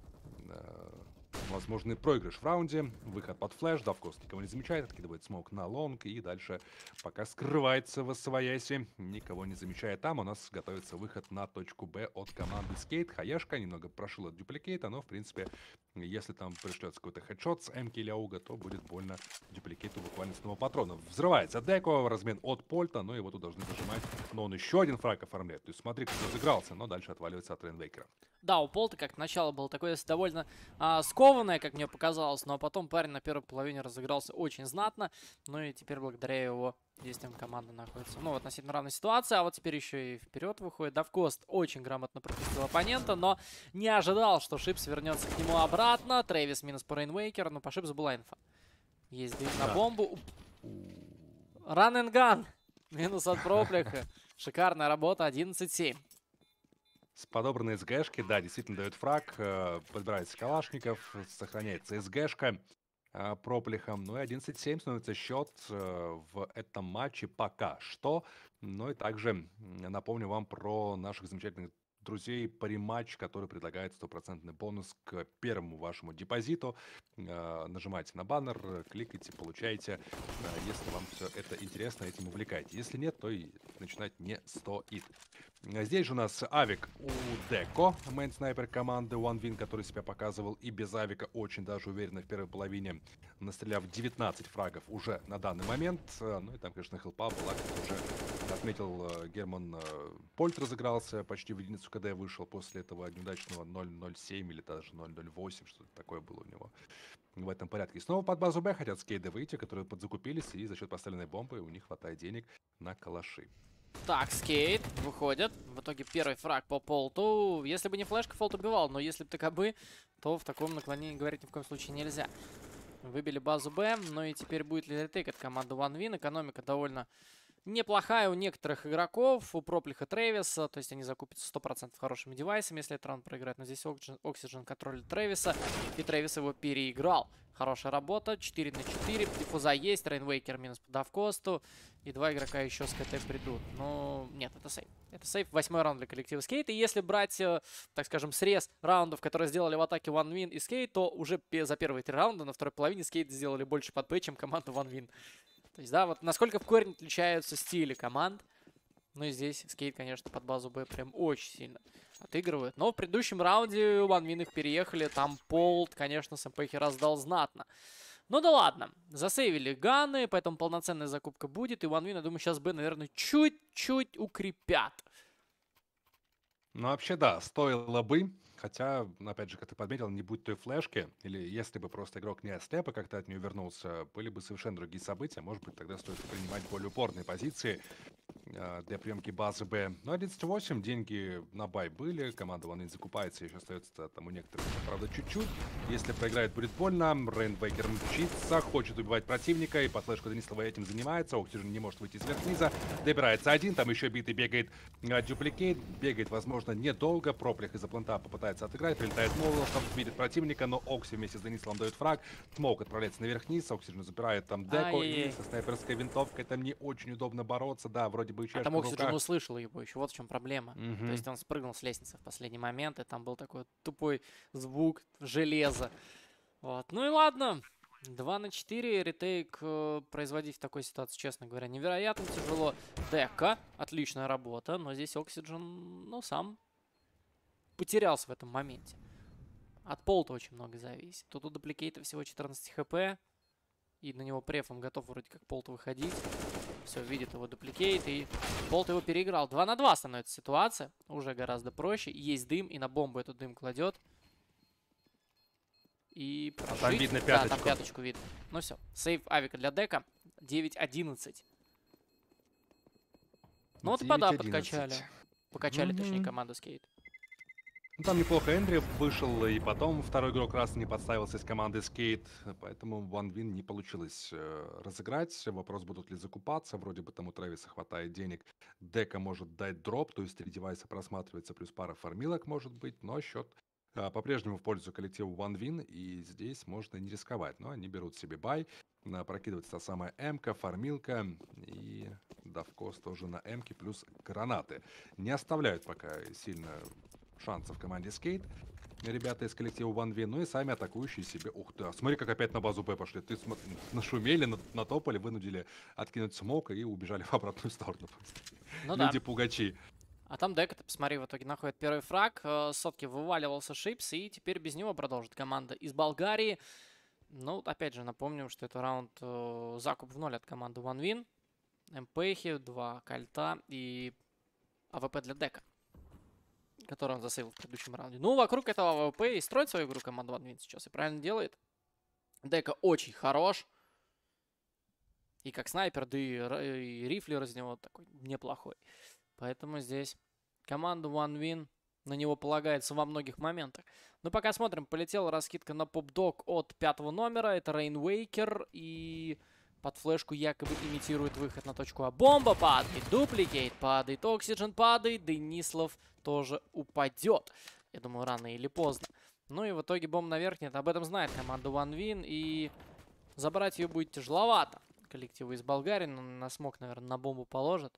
возможный проигрыш в раунде. Выход под флеш. Давкост никого не замечает. Откидывает смоук на лонг. И дальше пока скрывается в освояси. Никого не замечает там. У нас готовится выход на точку Б от команды Skate. Хаешка немного прошила от дюпликейта. Но, в принципе, если там пришлется какой-то хедшот с МК или Ауга, то будет больно дюпликейту буквально с одного патрона. Взрывается Деко. Размен от Польта. Но его тут должны зажимать. Но он еще один фраг оформляет. То есть смотри, как разыгрался. Но дальше отваливается от Рейнвейкера. Да, у Полта как начало было такое довольно скованное, как мне показалось, но потом парень на первой половине разыгрался очень знатно, ну и теперь благодаря его действиям команда находится, ну, в относительно равной ситуации, а вот теперь еще и вперед выходит. Давкост очень грамотно пропустил оппонента, но не ожидал, что Шипс вернется к нему обратно. Трэвис минус по Рейнвейкер, но по Шипсу была инфа. Есть дым на бомбу. Run and gun. Минус от Проплиха. Шикарная работа, 11-7. С подобранной СГшки, да, действительно дает фраг, подбирается калашников, сохраняется СГшка Проплихом. Ну и 11-7 становится счет в этом матче пока что. Ну и также напомню вам про наших замечательных друзей Париматч, который предлагает стопроцентный бонус к первому вашему депозиту. Нажимайте на баннер, кликайте, получайте, если вам все это интересно, этим увлекаете. Если нет, то и начинать не стоит. Здесь же у нас авик у Деко, мейн-снайпер команды OneWin, который себя показывал и без авика очень даже уверенно в первой половине, настреляв 19 фрагов уже на данный момент. Ну и там, конечно, хелпа была уже отметил Герман, Польт разыгрался, почти в единицу КД вышел после этого неудачного 0.07 или даже 0.08, что-то такое было у него в этом порядке. И снова под базу Б хотят скейды выйти, которые подзакупились, и за счет поставленной бомбы у них хватает денег на калаши. Так, скейт выходит. В итоге первый фраг по Полту. Если бы не флешка, Фолт убивал, но если бы ТКБ, то в таком наклонении говорить ни в коем случае нельзя. Выбили базу Б, но и теперь будет ли ретейк от команды OneWin. Экономика довольно неплохая у некоторых игроков, у Проплиха, Трэвиса, то есть они закупятся 100% хорошими девайсами, если этот раунд проиграет. Но здесь Oxygen контролит Трэвиса, и Трэвис его переиграл. Хорошая работа, 4 на 4, диффуза есть, Рейнвейкер минус по давкосту, и 2 игрока еще с КТ придут. Но нет, это сейф. Это сейф, 8-й раунд для коллектива Скейт, и если брать, так скажем, срез раундов, которые сделали в атаке OneWin и Скейт, то уже за первые 3 раунда на второй половине Скейт сделали больше подпэ, чем команда OneWin. То есть, да, вот насколько в корень отличаются стили команд. Ну и здесь Скейт, конечно, под базу Б прям очень сильно отыгрывает. Но в предыдущем раунде OneWin их переехали. Там Полт, конечно, с МПХи раздал знатно. Ну да ладно. Засейвили ганы, поэтому полноценная закупка будет. И OneWin, я думаю, сейчас Б, наверное, чуть-чуть укрепят. Ну, вообще, да, стоило бы. Хотя, опять же, как ты подметил, не будь той флешки, или если бы просто игрок не ослеп и как-то от нее вернулся, были бы совершенно другие события. Может быть, тогда стоит принимать более упорные позиции для приемки базы Б. Но 11-8, деньги на бай были, команда OneWin закупается, еще остается там у некоторых, правда, чуть-чуть. Если проиграет, будет больно. Рейнбейкер мчится, хочет убивать противника, и по флешку Денислава этим занимается. Oxygen не может выйти сверх-низа, добирается один, там еще битый бегает дюпликейт, бегает, возможно, недолго. Проплих из-за планта попытается отыграть, прилетает Молотов, там видит противника, но Окси вместе с Дениславом дает фраг. Смоук отправляется наверх-низ, Oxygen забирает там деко, и со снайперской винтовкой там не очень удобно бороться, да, вроде бы А там Oxygen услышал его еще, вот в чем проблема. То есть он спрыгнул с лестницы в последний момент, и там был такой тупой звук железа. Вот. Ну и ладно. 2 на 4. Ретейк производить в такой ситуации, честно говоря, невероятно тяжело. Дека. Отличная работа. Но здесь Oxygen, ну, сам потерялся в этом моменте. От Полта очень много зависит. Тут у Дупликейта всего 14 хп. И на него префом готов вроде как Полт выходить. Все, видит его Дупликейт. И Полт его переиграл. 2 на 2 становится ситуация. Уже гораздо проще. Есть дым. И на бомбу этот дым кладет. И а там видно пяточку. Да, там пяточку видно. Ну все. Сейв авика для дека. 9-11. Ну вот и пода подкачали. Покачали, точнее, команду Скейт. Ну, там неплохо Эндри вышел, и потом второй игрок раз не подставился из команды Скейт, поэтому OneWin не получилось разыграть. Вопрос, будут ли закупаться, вроде бы там у Трэвиса хватает денег. Дека может дать дроп, то есть 3 девайса просматривается, плюс пара фармилок может быть, но счет по-прежнему в пользу коллектива OneWin, и здесь можно не рисковать. Но они берут себе бай, прокидывается та самая М-ка, фармилка, и давкос тоже на М-ке, плюс гранаты. Не оставляют пока сильно шансов команде Скейт. Ребята из коллектива OneWin, ну и сами атакующие себе. Ух ты, смотри, как опять на базу Б пошли. Ты нашумели, натопали, вынудили откинуть смок и убежали в обратную сторону. Ну Люди-пугачи. А там Дека, ты посмотри, в итоге находит первый фраг. Сотки вываливался Шипс, и теперь без него продолжит команда из Болгарии. Ну, опять же, напомним, что это раунд закуп в ноль от команды OneWin. МПХи, 2 кольта и АВП для Дека, который он засейвил в предыдущем раунде. Ну, вокруг этого АВП и строит свою игру команда OneWin сейчас, и правильно делает. Дека очень хорош. И как снайпер, да и рифлер из него такой неплохой. Поэтому здесь команда OneWin на него полагается во многих моментах. Но пока смотрим, полетела раскидка на поп-дог от 5-го номера. Это Рейнвейкер. И под флешку якобы имитирует выход на точку А. Бомба падает, Дупликейт падает, Oxygen падает, Денислав тоже упадет. Я думаю, рано или поздно. Ну и в итоге бомба на верхней. Об этом знает команда OneWin. И забрать ее будет тяжеловато. Коллективу из Болгарии. Но на смог, наверное, на бомбу положит.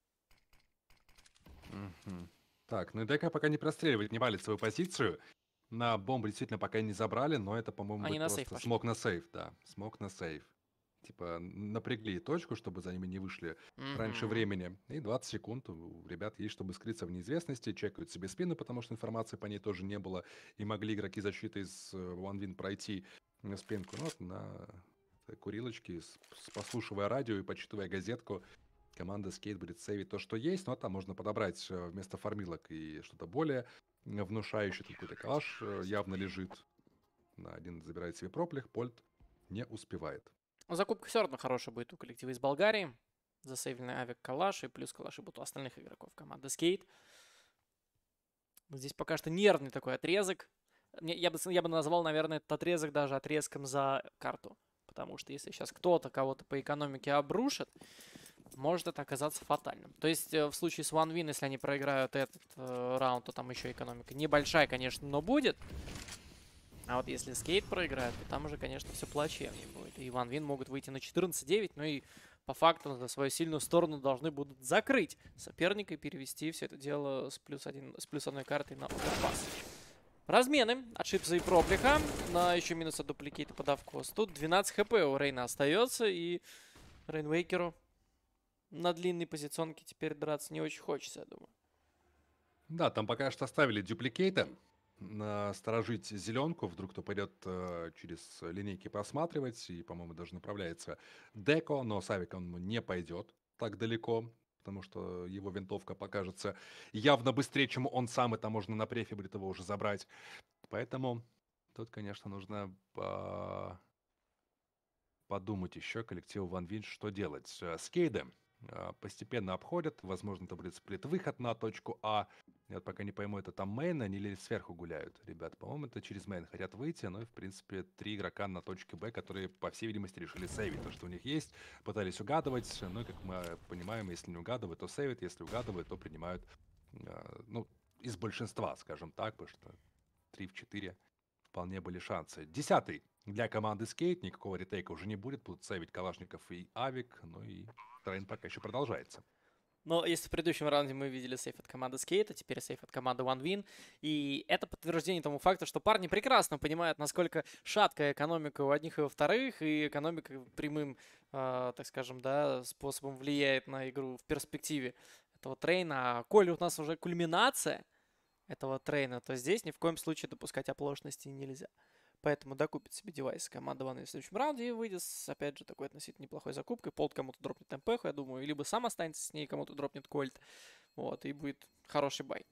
Так, ну и ДК пока не простреливает, не валит свою позицию. На бомбу действительно пока не забрали, но это, по-моему, будет просто смог на сейф, да. Смог на сейф. Типа напрягли точку, чтобы за ними не вышли раньше времени. И 20 секунд у ребят есть, чтобы скрыться в неизвестности. Чекают себе спину, потому что информации по ней тоже не было. И могли игроки защиты из OneWin пройти на спинку. Ну вот на курилочке, послушивая радио и почитывая газетку, Команда Skate будет сейвить то, что есть, но там можно подобрать вместо фармилок и что-то более внушающее. Тут какой-то калаш явно лежит. На один забирает себе проплех, Польт не успевает. Закупка все равно хорошая будет у коллектива из Болгарии. Засейвленный авик калаш и плюс калаши будут у остальных игроков команды Skate. Здесь пока что нервный такой отрезок. Я бы назвал, наверное, этот отрезок даже отрезком за карту. Потому что если сейчас кто-то кого-то по экономике обрушит, может это оказаться фатальным. То есть в случае с One Win, если они проиграют этот раунд, то там еще экономика небольшая, конечно, но будет. А вот если Skate проиграет, то там уже, конечно, все плачевнее будет. И One Win могут выйти на 14-9, ну и по факту на свою сильную сторону должны будут закрыть соперника и перевести все это дело с плюс одной картой на оверпас. Размены от Шипса и Проплиха на еще минус от дупликейта по Давкос. Тут 12 хп у Рейна остается, и Рейнвейкеру на длинной позиционке теперь драться не очень хочется, я думаю. Да, там пока что оставили дюпликейта. Сторожить зеленку, вдруг кто пойдет через линейки просматривать, и, по-моему, даже направляется Деко, но с авиком он не пойдет так далеко, потому что его винтовка покажется явно быстрее, чем он сам, и там можно на префе будет его уже забрать. Поэтому тут, конечно, нужно подумать еще коллективу One Win, что делать. Скейды постепенно обходят, возможно, это будет сплит-выход на точку А. Я вот пока не пойму, это там мейн, они или сверху гуляют, ребят. По-моему, это через мейн хотят выйти, но и, в принципе, 3 игрока на точке Б, которые, по всей видимости, решили сейвить то, что у них есть, пытались угадывать, ну и, как мы понимаем, если не угадывают, то сейвят, если угадывают, то принимают, ну, из большинства, скажем так, потому что 3 в 4 вполне были шансы. 10-й для команды Skate, никакого ретейка уже не будет, будут сейвить Калашников и Авик, ну и трейн пока еще продолжается. Но если в предыдущем раунде мы видели сейф от команды Skate, а теперь сейф от команды One Win. И это подтверждение тому факту, что парни прекрасно понимают, насколько шаткая экономика у одних и у вторых, и экономика прямым, так скажем, да, способом влияет на игру в перспективе этого трейна. А коли у нас уже кульминация этого трейна, то здесь ни в коем случае допускать оплошности нельзя. Поэтому докупит себе девайс команда One в следующем раунде и выйдет с, опять же, такой относительно неплохой закупкой. Полт кому-то дропнет МПХ, я думаю, либо сам останется с ней, кому-то дропнет Кольт. Вот, и будет хороший бай.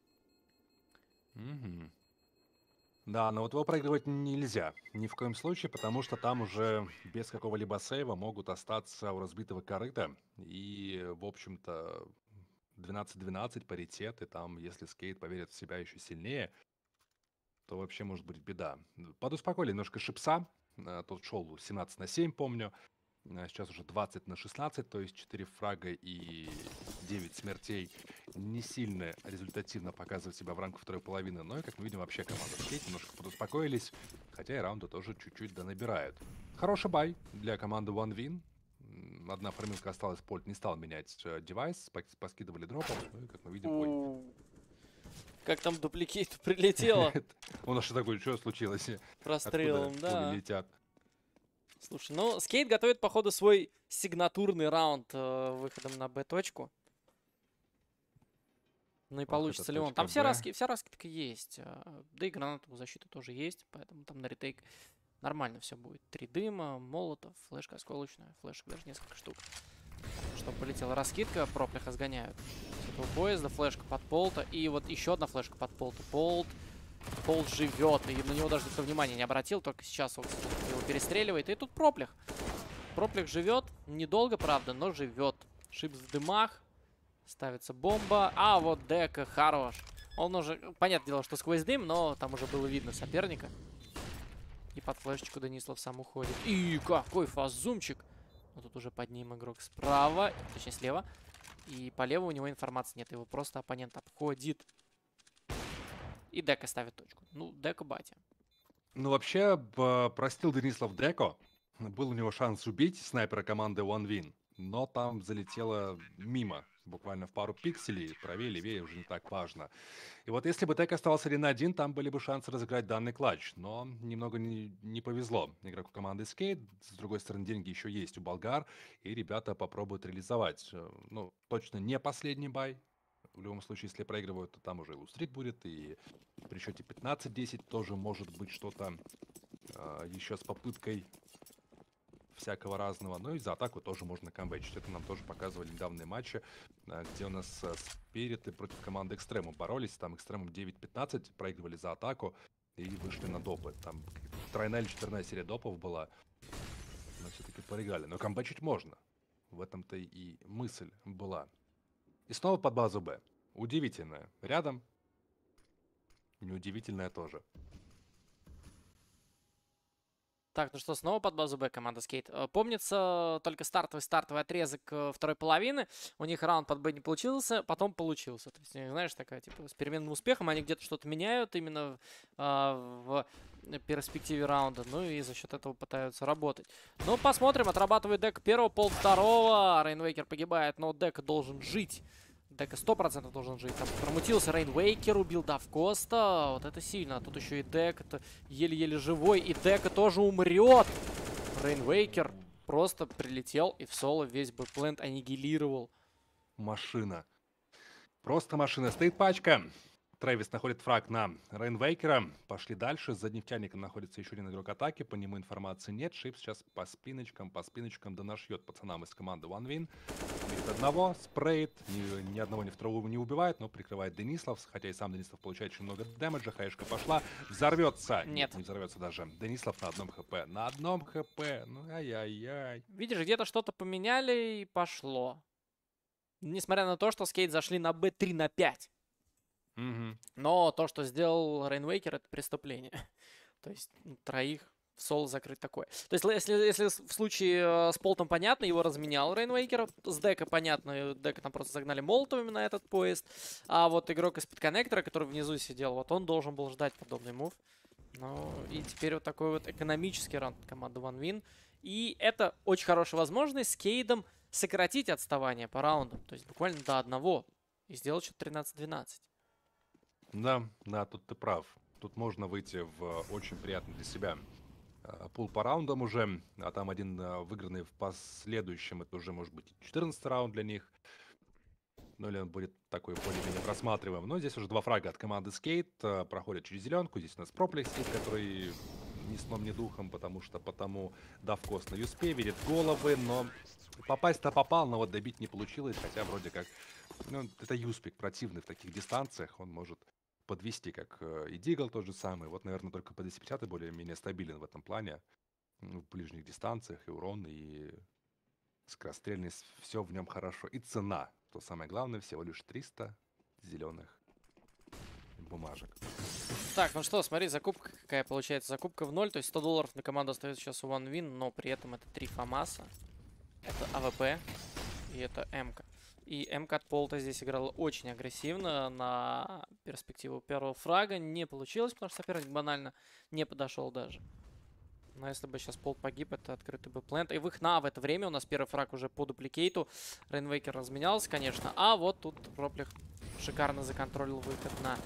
Да, но вот его проигрывать нельзя. Ни в коем случае, потому что там уже без какого-либо сейва могут остаться у разбитого корыта. И, в общем-то, 12-12 паритет, и там, если Скейт поверит в себя еще сильнее, то вообще может быть беда. Подуспокоили немножко Шипса. Тот шел 17-7, помню. Сейчас уже 20-16, то есть 4 фрага и 9 смертей. Не сильно результативно показывает себя в рамках второй половины, но, как мы видим, вообще команда Skate немножко подуспокоились, хотя и раунды тоже чуть-чуть донабирают. Хороший бай для команды One Win. Одна фармилка осталась, Польт не стал менять девайс, поскидывали дропом, ну и, как мы видим, ой. Как там дупликейт прилетело. У нас что такое, что случилось? Прострелом, да. Летят. Слушай, ну, Skate готовит, походу, свой сигнатурный раунд выходом на Б-точку. Ну и получится ли он? Там вся раскидка есть. Да и граната у защиты тоже есть, поэтому там на ретейк нормально все будет. 3 дыма, молотов, флешка осколочная, флешек даже несколько штук. Что полетела раскидка, проплеха сгоняют с этого поезда, флешка под Полта, и вот еще одна флешка под Полта. Полт живет, и на него даже никто внимания не обратил, только сейчас он его перестреливает, и тут проплех. Проплех живет, недолго, правда, но живет. Шипс в дымах, ставится бомба, а вот Дека хорош. Он уже, понятное дело, что сквозь дым, но там уже было видно соперника. И под флешечку Денислав сам уходит. И какой фазумчик! Но тут уже под ним игрок справа, точнее слева. И полево у него информации нет, его просто оппонент обходит. И Дека ставит точку. Ну, Дека батя. Ну, вообще, простил Денислав Деко. Был у него шанс убить снайпера команды One Win, но там залетело мимо, буквально в пару пикселей, правее, левее уже не так важно. И вот если бы Тек остался 1 на 1, там были бы шансы разыграть данный клатч, но немного не повезло игроку команды Skate. С другой стороны, деньги еще есть у болгар, и ребята попробуют реализовать. Ну, точно не последний бай. В любом случае, если проигрывают, то там уже Лустрит будет, и при счете 15-10 тоже может быть что-то еще с попыткой всякого разного. Ну и за атаку тоже можно камбэчить. Это нам тоже показывали недавние матчи, где у нас спириты против команды Экстремум боролись. Там Экстремум 9-15 проигрывали за атаку и вышли на допы. Там тройная или четверная серия допов была. Но все-таки проиграли. Но камбэчить можно. В этом-то и мысль была. И снова под базу Б. Удивительное рядом. Неудивительное тоже. Так, ну что, снова под базу Б команда Скейт. Помнится только стартовый отрезок второй половины. У них раунд под Б не получился, потом получился. То есть, знаешь, такая, типа, с переменным успехом они где-то что-то меняют именно в перспективе раунда. Ну и за счет этого пытаются работать. Ну, посмотрим. Отрабатывает Дека первого, пол второго. Рейнвейкер погибает, но Дека должен жить. Дека 100% должен жить. Там промутился Рейнвейкер, убил Давкоста. Вот это сильно. А тут еще и Дека еле-еле живой. И Дека тоже умрет. Рейнвейкер просто прилетел и в соло весь бэкплент аннигилировал. Машина. Просто машина. Стоит пачка. Трэвис находит фраг на Рейнвейкера. Пошли дальше. За нефтяником находится еще один игрок атаки. По нему информации нет. Шип сейчас по спиночкам да нашьет пацанам из команды OneWin. Видит одного, спрейт. Ни одного, ни второго не убивает, но прикрывает Денислав. Хотя и сам Денислав получает очень много дэмэджа. Хаешка пошла. Взорвется. Нет. Не взорвется даже. Денислав на одном хп. На одном хп. Ну, ай-яй-яй. Видишь, где-то что-то поменяли и пошло. Несмотря на то, что Скейт зашли на Б3 на 5. Но то, что сделал Рейнвейкер, это преступление. То есть троих в соло закрыть такое. То есть если в случае с Полтом понятно, его разменял Рейнвейкер. С Дека понятно, Дека там просто загнали молотовыми на этот поезд. А вот игрок из-под коннектора, который внизу сидел, вот он должен был ждать подобный мув. Ну и теперь вот такой вот экономический раунд команды OneWin. И это очень хорошая возможность с Кейдом сократить отставание по раундам. То есть буквально до одного. И сделать что-то 13-12. Да, тут ты прав. Тут можно выйти в очень приятный для себя пул по раундам уже, а там один выигранный в последующем, это уже может быть 14-й раунд для них. Ну или он будет такой более-менее просматриваем. Но здесь уже два фрага от команды Скейт проходят через зеленку. Здесь у нас Проплекс, который ни сном, ни духом, потому Давкос на юспе, видит головы, но попасть-то попал, но вот добить не получилось, хотя вроде как, ну, это юспик противный в таких дистанциях, он может подвести, как и Дигл тот же самый. Вот, наверное, только по 250 более-менее стабилен в этом плане. В ближних дистанциях и урон, и скорострельность, все в нем хорошо. И цена, то самое главное, всего лишь 300 зеленых бумажек. Так, ну что, смотри, закупка какая получается. Закупка в 0, то есть $100 на команду остается сейчас у OneWin, но при этом это 3 ФАМАСа. Это АВП и это МК. И МК от Полта здесь играла очень агрессивно на перспективу первого фрага. Не получилось, потому что соперник банально не подошел даже. Но если бы сейчас Полт погиб, это открытый бы плент. И в их в это время у нас первый фраг уже по дупликейту. Рейнвейкер разменялся, конечно. А вот тут Проплех шикарно законтролил выход на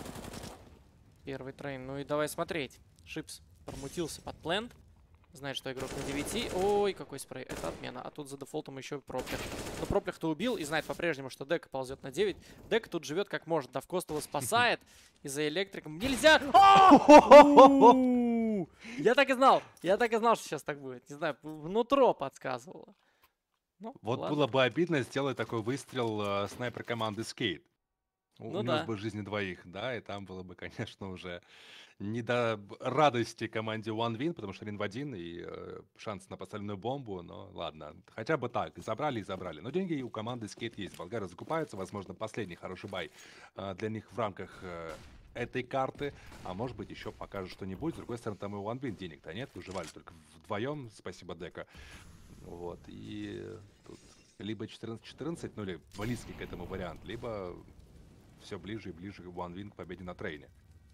первый трейн. Ну и давай смотреть. Шипс промутился под плент. Знает, что игрок на 9. Ой, какой спрей. Это отмена. А тут за дефолтом еще Проплех. Но Проплех-то убил и знает по-прежнему, что Дека ползет на 9. Дека тут живет как может. Давкост его спасает. И за электриком нельзя. Я так и знал. Я так и знал, что сейчас так будет. Не знаю, внутро подсказывало. Ну, вот ладно. было бы обидно сделать такой выстрел снайпер команды Скейт. Ну Унес да. бы жизни двоих, да, и там было бы, конечно, уже не до радости команде OneWin, потому что 1 в 1 и шанс на поставленную бомбу, но ладно, хотя бы так, забрали и забрали. Но деньги у команды Skate есть, болгары закупаются, возможно, последний хороший бай для них в рамках этой карты, а может быть еще покажут что-нибудь. С другой стороны, там и у OneWin денег-то нет, выживали только вдвоем, спасибо Дека. Вот, и тут либо 14-14, ну или близкий к этому вариант, либо все ближе и ближе OneWin к победе на трейне.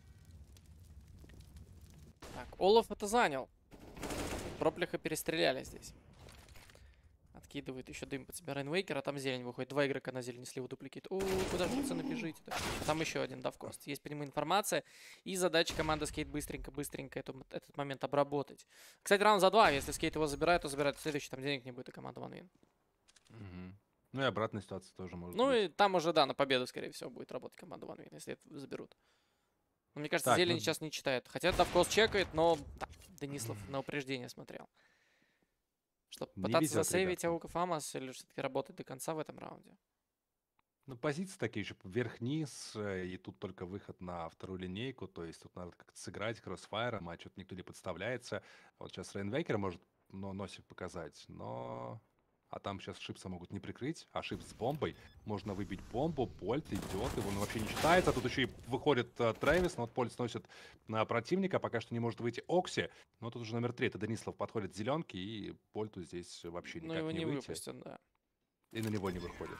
Так, Олаф это занял. Проплеха перестреляли здесь. Откидывает еще дым под себя Рейнвейкер, а там зелень выходит. 2 игрока на зелень слева дупликит. О, куда же вы, пацаны, бежите? А там еще один Давкост. Есть по нему информация. И задача команды Скейт быстренько этот момент обработать. Кстати, раунд за 2. Если Скейт его забирает, то забирает следующий. Там денег не будет, и команда OneWin. Ну и обратная ситуация тоже может Ну быть. и там уже, да, на победу, скорее всего, будет работать команда OneWin, если это заберут. Но мне кажется, Так, зелень ну... сейчас не читает. Хотя Давкост чекает, но да, Денислав на упреждение смотрел. Чтобы Не пытаться везет засейвить ребятам. Аука Фамас или все-таки работать до конца в этом раунде? Ну, позиции такие же, вверх-вниз, и тут только выход на вторую линейку, то есть тут надо как-то сыграть кроссфайром, а что-то никто не подставляется. Вот сейчас Рейнвейкер может носик показать, но... А там сейчас Шипса могут не прикрыть, а Шипс с бомбой. Можно выбить бомбу, Польт идет, его он вообще не считается. Тут еще и выходит Трэвис, но вот Польт сносит на противника, пока что не может выйти Окси. Но тут уже номер 3, это Денислав, подходит зеленки, и Польту здесь вообще Ну, никак его не не выйти. выпустят, да. И на него не выходит.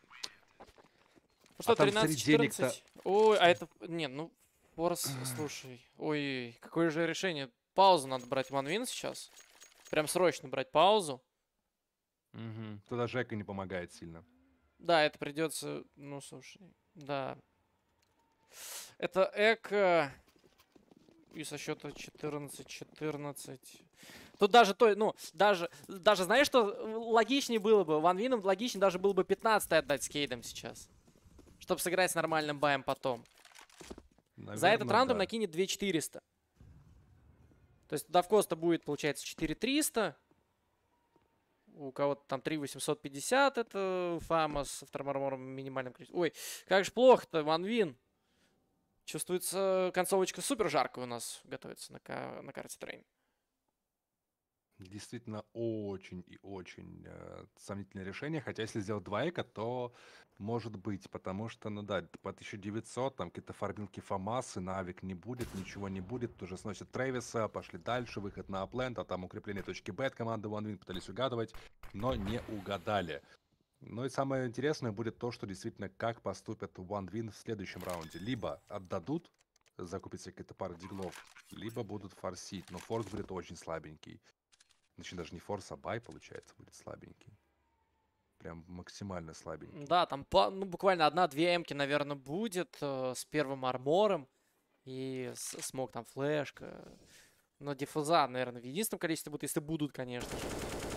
Ну А что, там, смотри, денег-то... 13-14. Ой, а это... Не, ну, Форс, слушай. Ой, какое же решение. Паузу надо брать ванвин сейчас. Прям срочно брать паузу. Мгм. Туда Жека не помогает сильно. Да, это придется... Ну, слушай, да. Это эко... И со счета 14-14. Тут даже то, ну, даже знаешь, что логичнее было бы? Ванвином логичнее даже было бы 15 отдать с Кейдом сейчас. Чтобы сыграть с нормальным баем потом. За этот Наверно, раундом да. накинет 2400. То есть Давкоста будет, получается, 4300. У кого-то там 3850. Это Фама с вторым минимальным количеством. Ой, как же плохо-то, ванвин. Чувствуется, концовочка супер жаркая у нас готовится на карте Трейн. Действительно очень и очень сомнительное решение. Хотя если сделать 2 эко, то может быть. Потому что, ну да, по 1900, там какие-то фармилки Фамасы, Навик не будет, ничего не будет. Уже сносят Трэвиса, пошли дальше, выход на аплент, а там укрепление точки Б от команды OneWin пытались угадывать, но не угадали. Ну и самое интересное будет то, что действительно как поступят OneWin в следующем раунде. Либо отдадут, закупят себе какие-то пары диглов, либо будут форсить, но форс будет очень слабенький. Значит, даже не форс, а бай, получается, будет слабенький. Прям максимально слабенький. Да, там ну, буквально 1-2 эмки, наверное, будет с первым армором. И смог там флешка. Но диффуза, наверное, в единственном количестве будет, если будут, конечно же.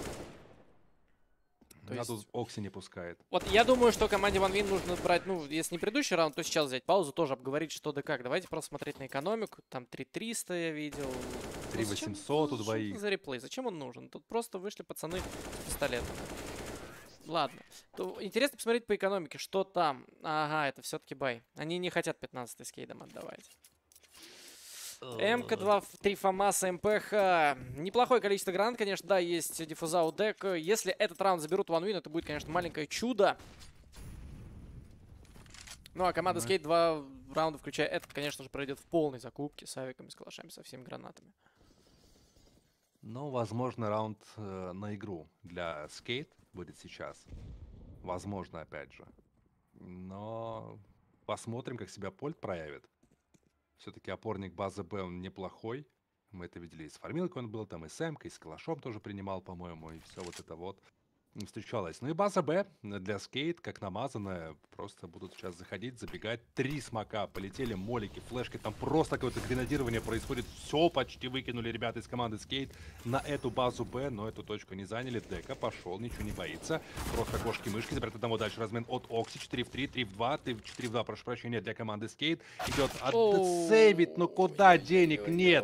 То А есть... тут Окси не пускает. Вот я думаю, что команде OneWin нужно брать, ну, если не предыдущий раунд, то сейчас взять паузу, тоже обговорить, что да как. Давайте просто смотреть на экономику. Там 3300 я видел. 3800 у двоих. За реплей? Зачем он нужен? Тут просто вышли пацаны с пистолетом. Ладно. Интересно посмотреть по экономике, что там. Ага, это все-таки бай. Они не хотят 15 с кейдом отдавать. МК-2, 3 ФАМАСа, МПХ. Неплохое количество гранат, конечно, да, есть диффуза у Дек. Если этот раунд заберут OneWin, это будет, конечно, маленькое чудо. Ну, а команда Skate 2 раунда, включая этот, конечно же, пройдет в полной закупке с авиками, с калашами, со всеми гранатами. Ну, возможно, раунд на игру для Skate будет сейчас. Возможно, опять же. Но посмотрим, как себя Польт проявит. Все-таки опорник базы Б, он неплохой. Мы это видели и с фармилкой он был, там и с Эмкой, и с Калашом тоже принимал, по-моему, и все вот это вот встречалось. Ну и база Б для Скейт, как намазанная, просто будут сейчас заходить, забегать. 3 смока, полетели молики, флешки, там просто какое-то гренадирование происходит. Все почти выкинули ребята из команды Скейт на эту базу Б, но эту точку не заняли. Дека пошел, ничего не боится. Просто кошки-мышки, забирает одного дальше размен от Окси. 4 в 3, 3 в 2, 4 в 2, прошу прощения, для команды Скейт. Идет отсейвить, но куда денег нет?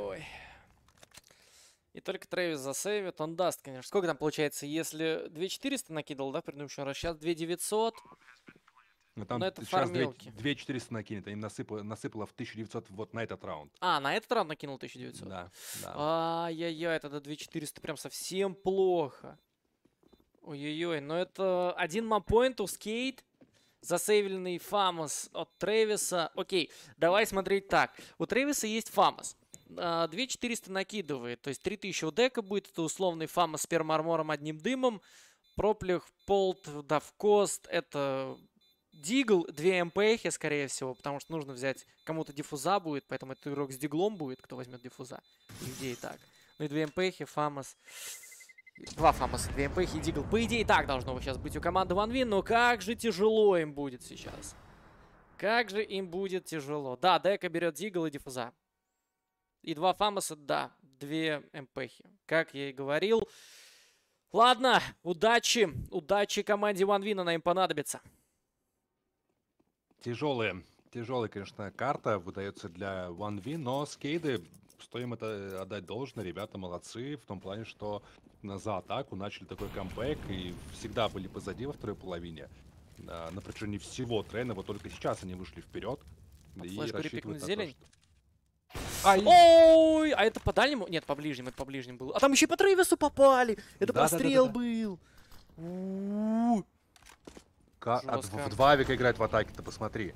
И только Трэвис засейвит, он даст, конечно. Сколько там получается, если 2400 накидал, да, в предыдущий раз? Сейчас 2900. Ну, там Но это сейчас фармилки. 2400 накинет, им насыпало в 1900 вот на этот раунд. А, на этот раунд накинул 1900? Да, да. Ай-яй-яй, это до 2400 прям совсем плохо. Ой-ой-ой, но это один маппоинт у Скейт. Засейвленный Фамас от Трэвиса. Окей, давай смотреть так. У Трэвиса есть Фамас. 2400 накидывает, то есть 3000 у Дека будет, это условный Фамас с первым армором, одним дымом. Проплех, Полт, Давкост, это Дигл, 2 МПХи, скорее всего, потому что нужно взять, кому-то диффуза будет, поэтому это игрок с диглом будет, кто возьмет диффуза. По идее так. Ну и 2 МПХи, Фамас. 2 Фамаса, 2 МПХи и Дигл. По идее так должно сейчас быть у команды OneWin, но как же тяжело им будет сейчас. Как же им будет тяжело. Да, Дека берет Дигл и диффуза. И 2 Фамаса, да, 2 МПХи. Как я и говорил. Ладно, удачи. Удачи команде OneWin, она им понадобится. Тяжелая, конечно, карта выдается для OneWin, но Скейды, стоим это отдать должное, ребята молодцы, в том плане, что за атаку, начали такой камбэк и всегда были позади во второй половине. На протяжении всего трена, вот только сейчас они вышли вперед Под и флешку рассчитывают репикнуть на то, зелень. что... Ай! Ой, а это по дальнему? Нет, по ближнему, это по ближнему было. А там еще и по Трейвису попали. Это прострел Да-да-да-да-да. был. У-у-у. Жестко. В 2 авика играет в атаке, ты посмотри.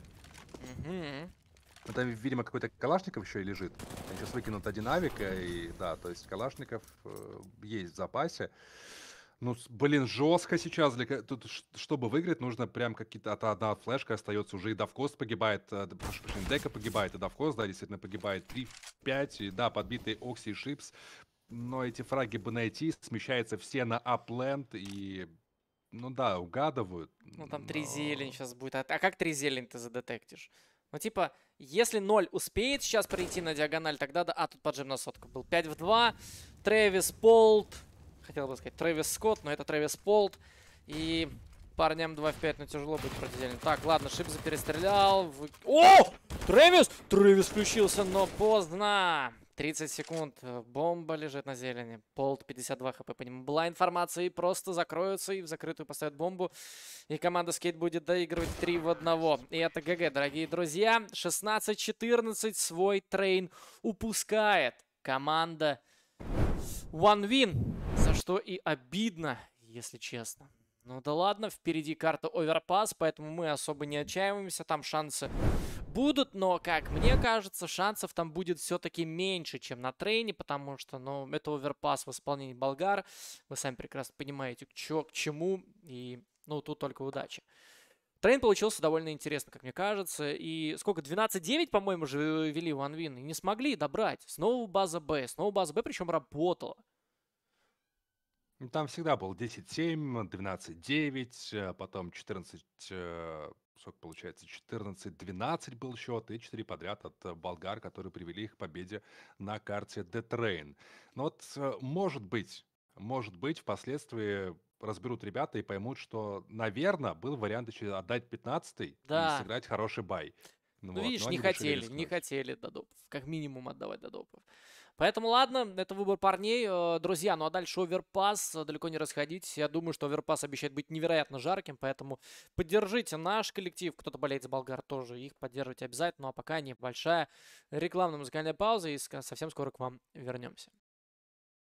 Мгм. Ну, там, видимо, какой-то Калашников еще и лежит. Они сейчас выкинут один авик, и да, то есть Калашников есть в запасе. Ну, блин, жестко сейчас. Тут, чтобы выиграть, нужно прям какие-то... Одна флешка остается уже, и Давкост погибает, прошу прощения, Дека погибает, и Давкост, да, действительно погибает 3-5, и да, подбитые Окси и Шипс. Но эти фраги бы найти, смещаются все на апленд, и... Ну да, угадывают, Ну там 3 зелень но... сейчас будет. А как 3 зелень ты задетектишь? Ну типа, если 0 успеет сейчас прийти на диагональ, тогда да. А, тут поджим на сотку был. 5 в 2. Трэвис Полт. Хотел бы сказать Трэвис Скотт, но это Трэвис Полт. И парням 2 в 5, но тяжело будет против зелени. Так, ладно, Шипза перестрелял. О! Трэвис! Трэвис включился, но поздно. 30 секунд. Бомба лежит на зелени. Полт 52 хп по нему. Была информация, и просто закроются, и в закрытую поставят бомбу. И команда Скейт будет доигрывать 3 в 1. И это ГГ, дорогие друзья. 16-14 свой трейн упускает команда One Win. За что и обидно, если честно. Ну да ладно, впереди карта Overpass, поэтому мы особо не отчаиваемся. Там шансы будут, но, как мне кажется, шансов там будет все-таки меньше, чем на трейне, потому что, ну, это Overpass в исполнении болгар. Вы сами прекрасно понимаете, к чему, и, ну, тут только удачи. Трейн получился довольно интересно, как мне кажется. И сколько? 12-9, по-моему, же вели One Win. И не смогли добрать. Снова база Б, причем работала. Ну, там всегда был 10-7, 12-9, потом 14, сколько получается, 14-12 был счет, и 4 подряд от болгар, которые привели их к победе на карте The Train. Но вот, может быть, впоследствии разберут ребята и поймут, что, наверное, был вариант еще отдать 15-й и Да. сыграть хороший бай. Ну Ну, вот, видишь, но не они решили хотели рискнуть. додопов. Как минимум отдавать додопов. Поэтому, ладно, это выбор парней. Друзья, ну а дальше оверпас. Далеко не расходитесь. Я думаю, что оверпас обещает быть невероятно жарким. Поэтому поддержите наш коллектив. Кто-то болеет за болгар, тоже их поддерживайте обязательно. Ну а пока небольшая рекламная музыкальная пауза. И совсем скоро к вам вернемся.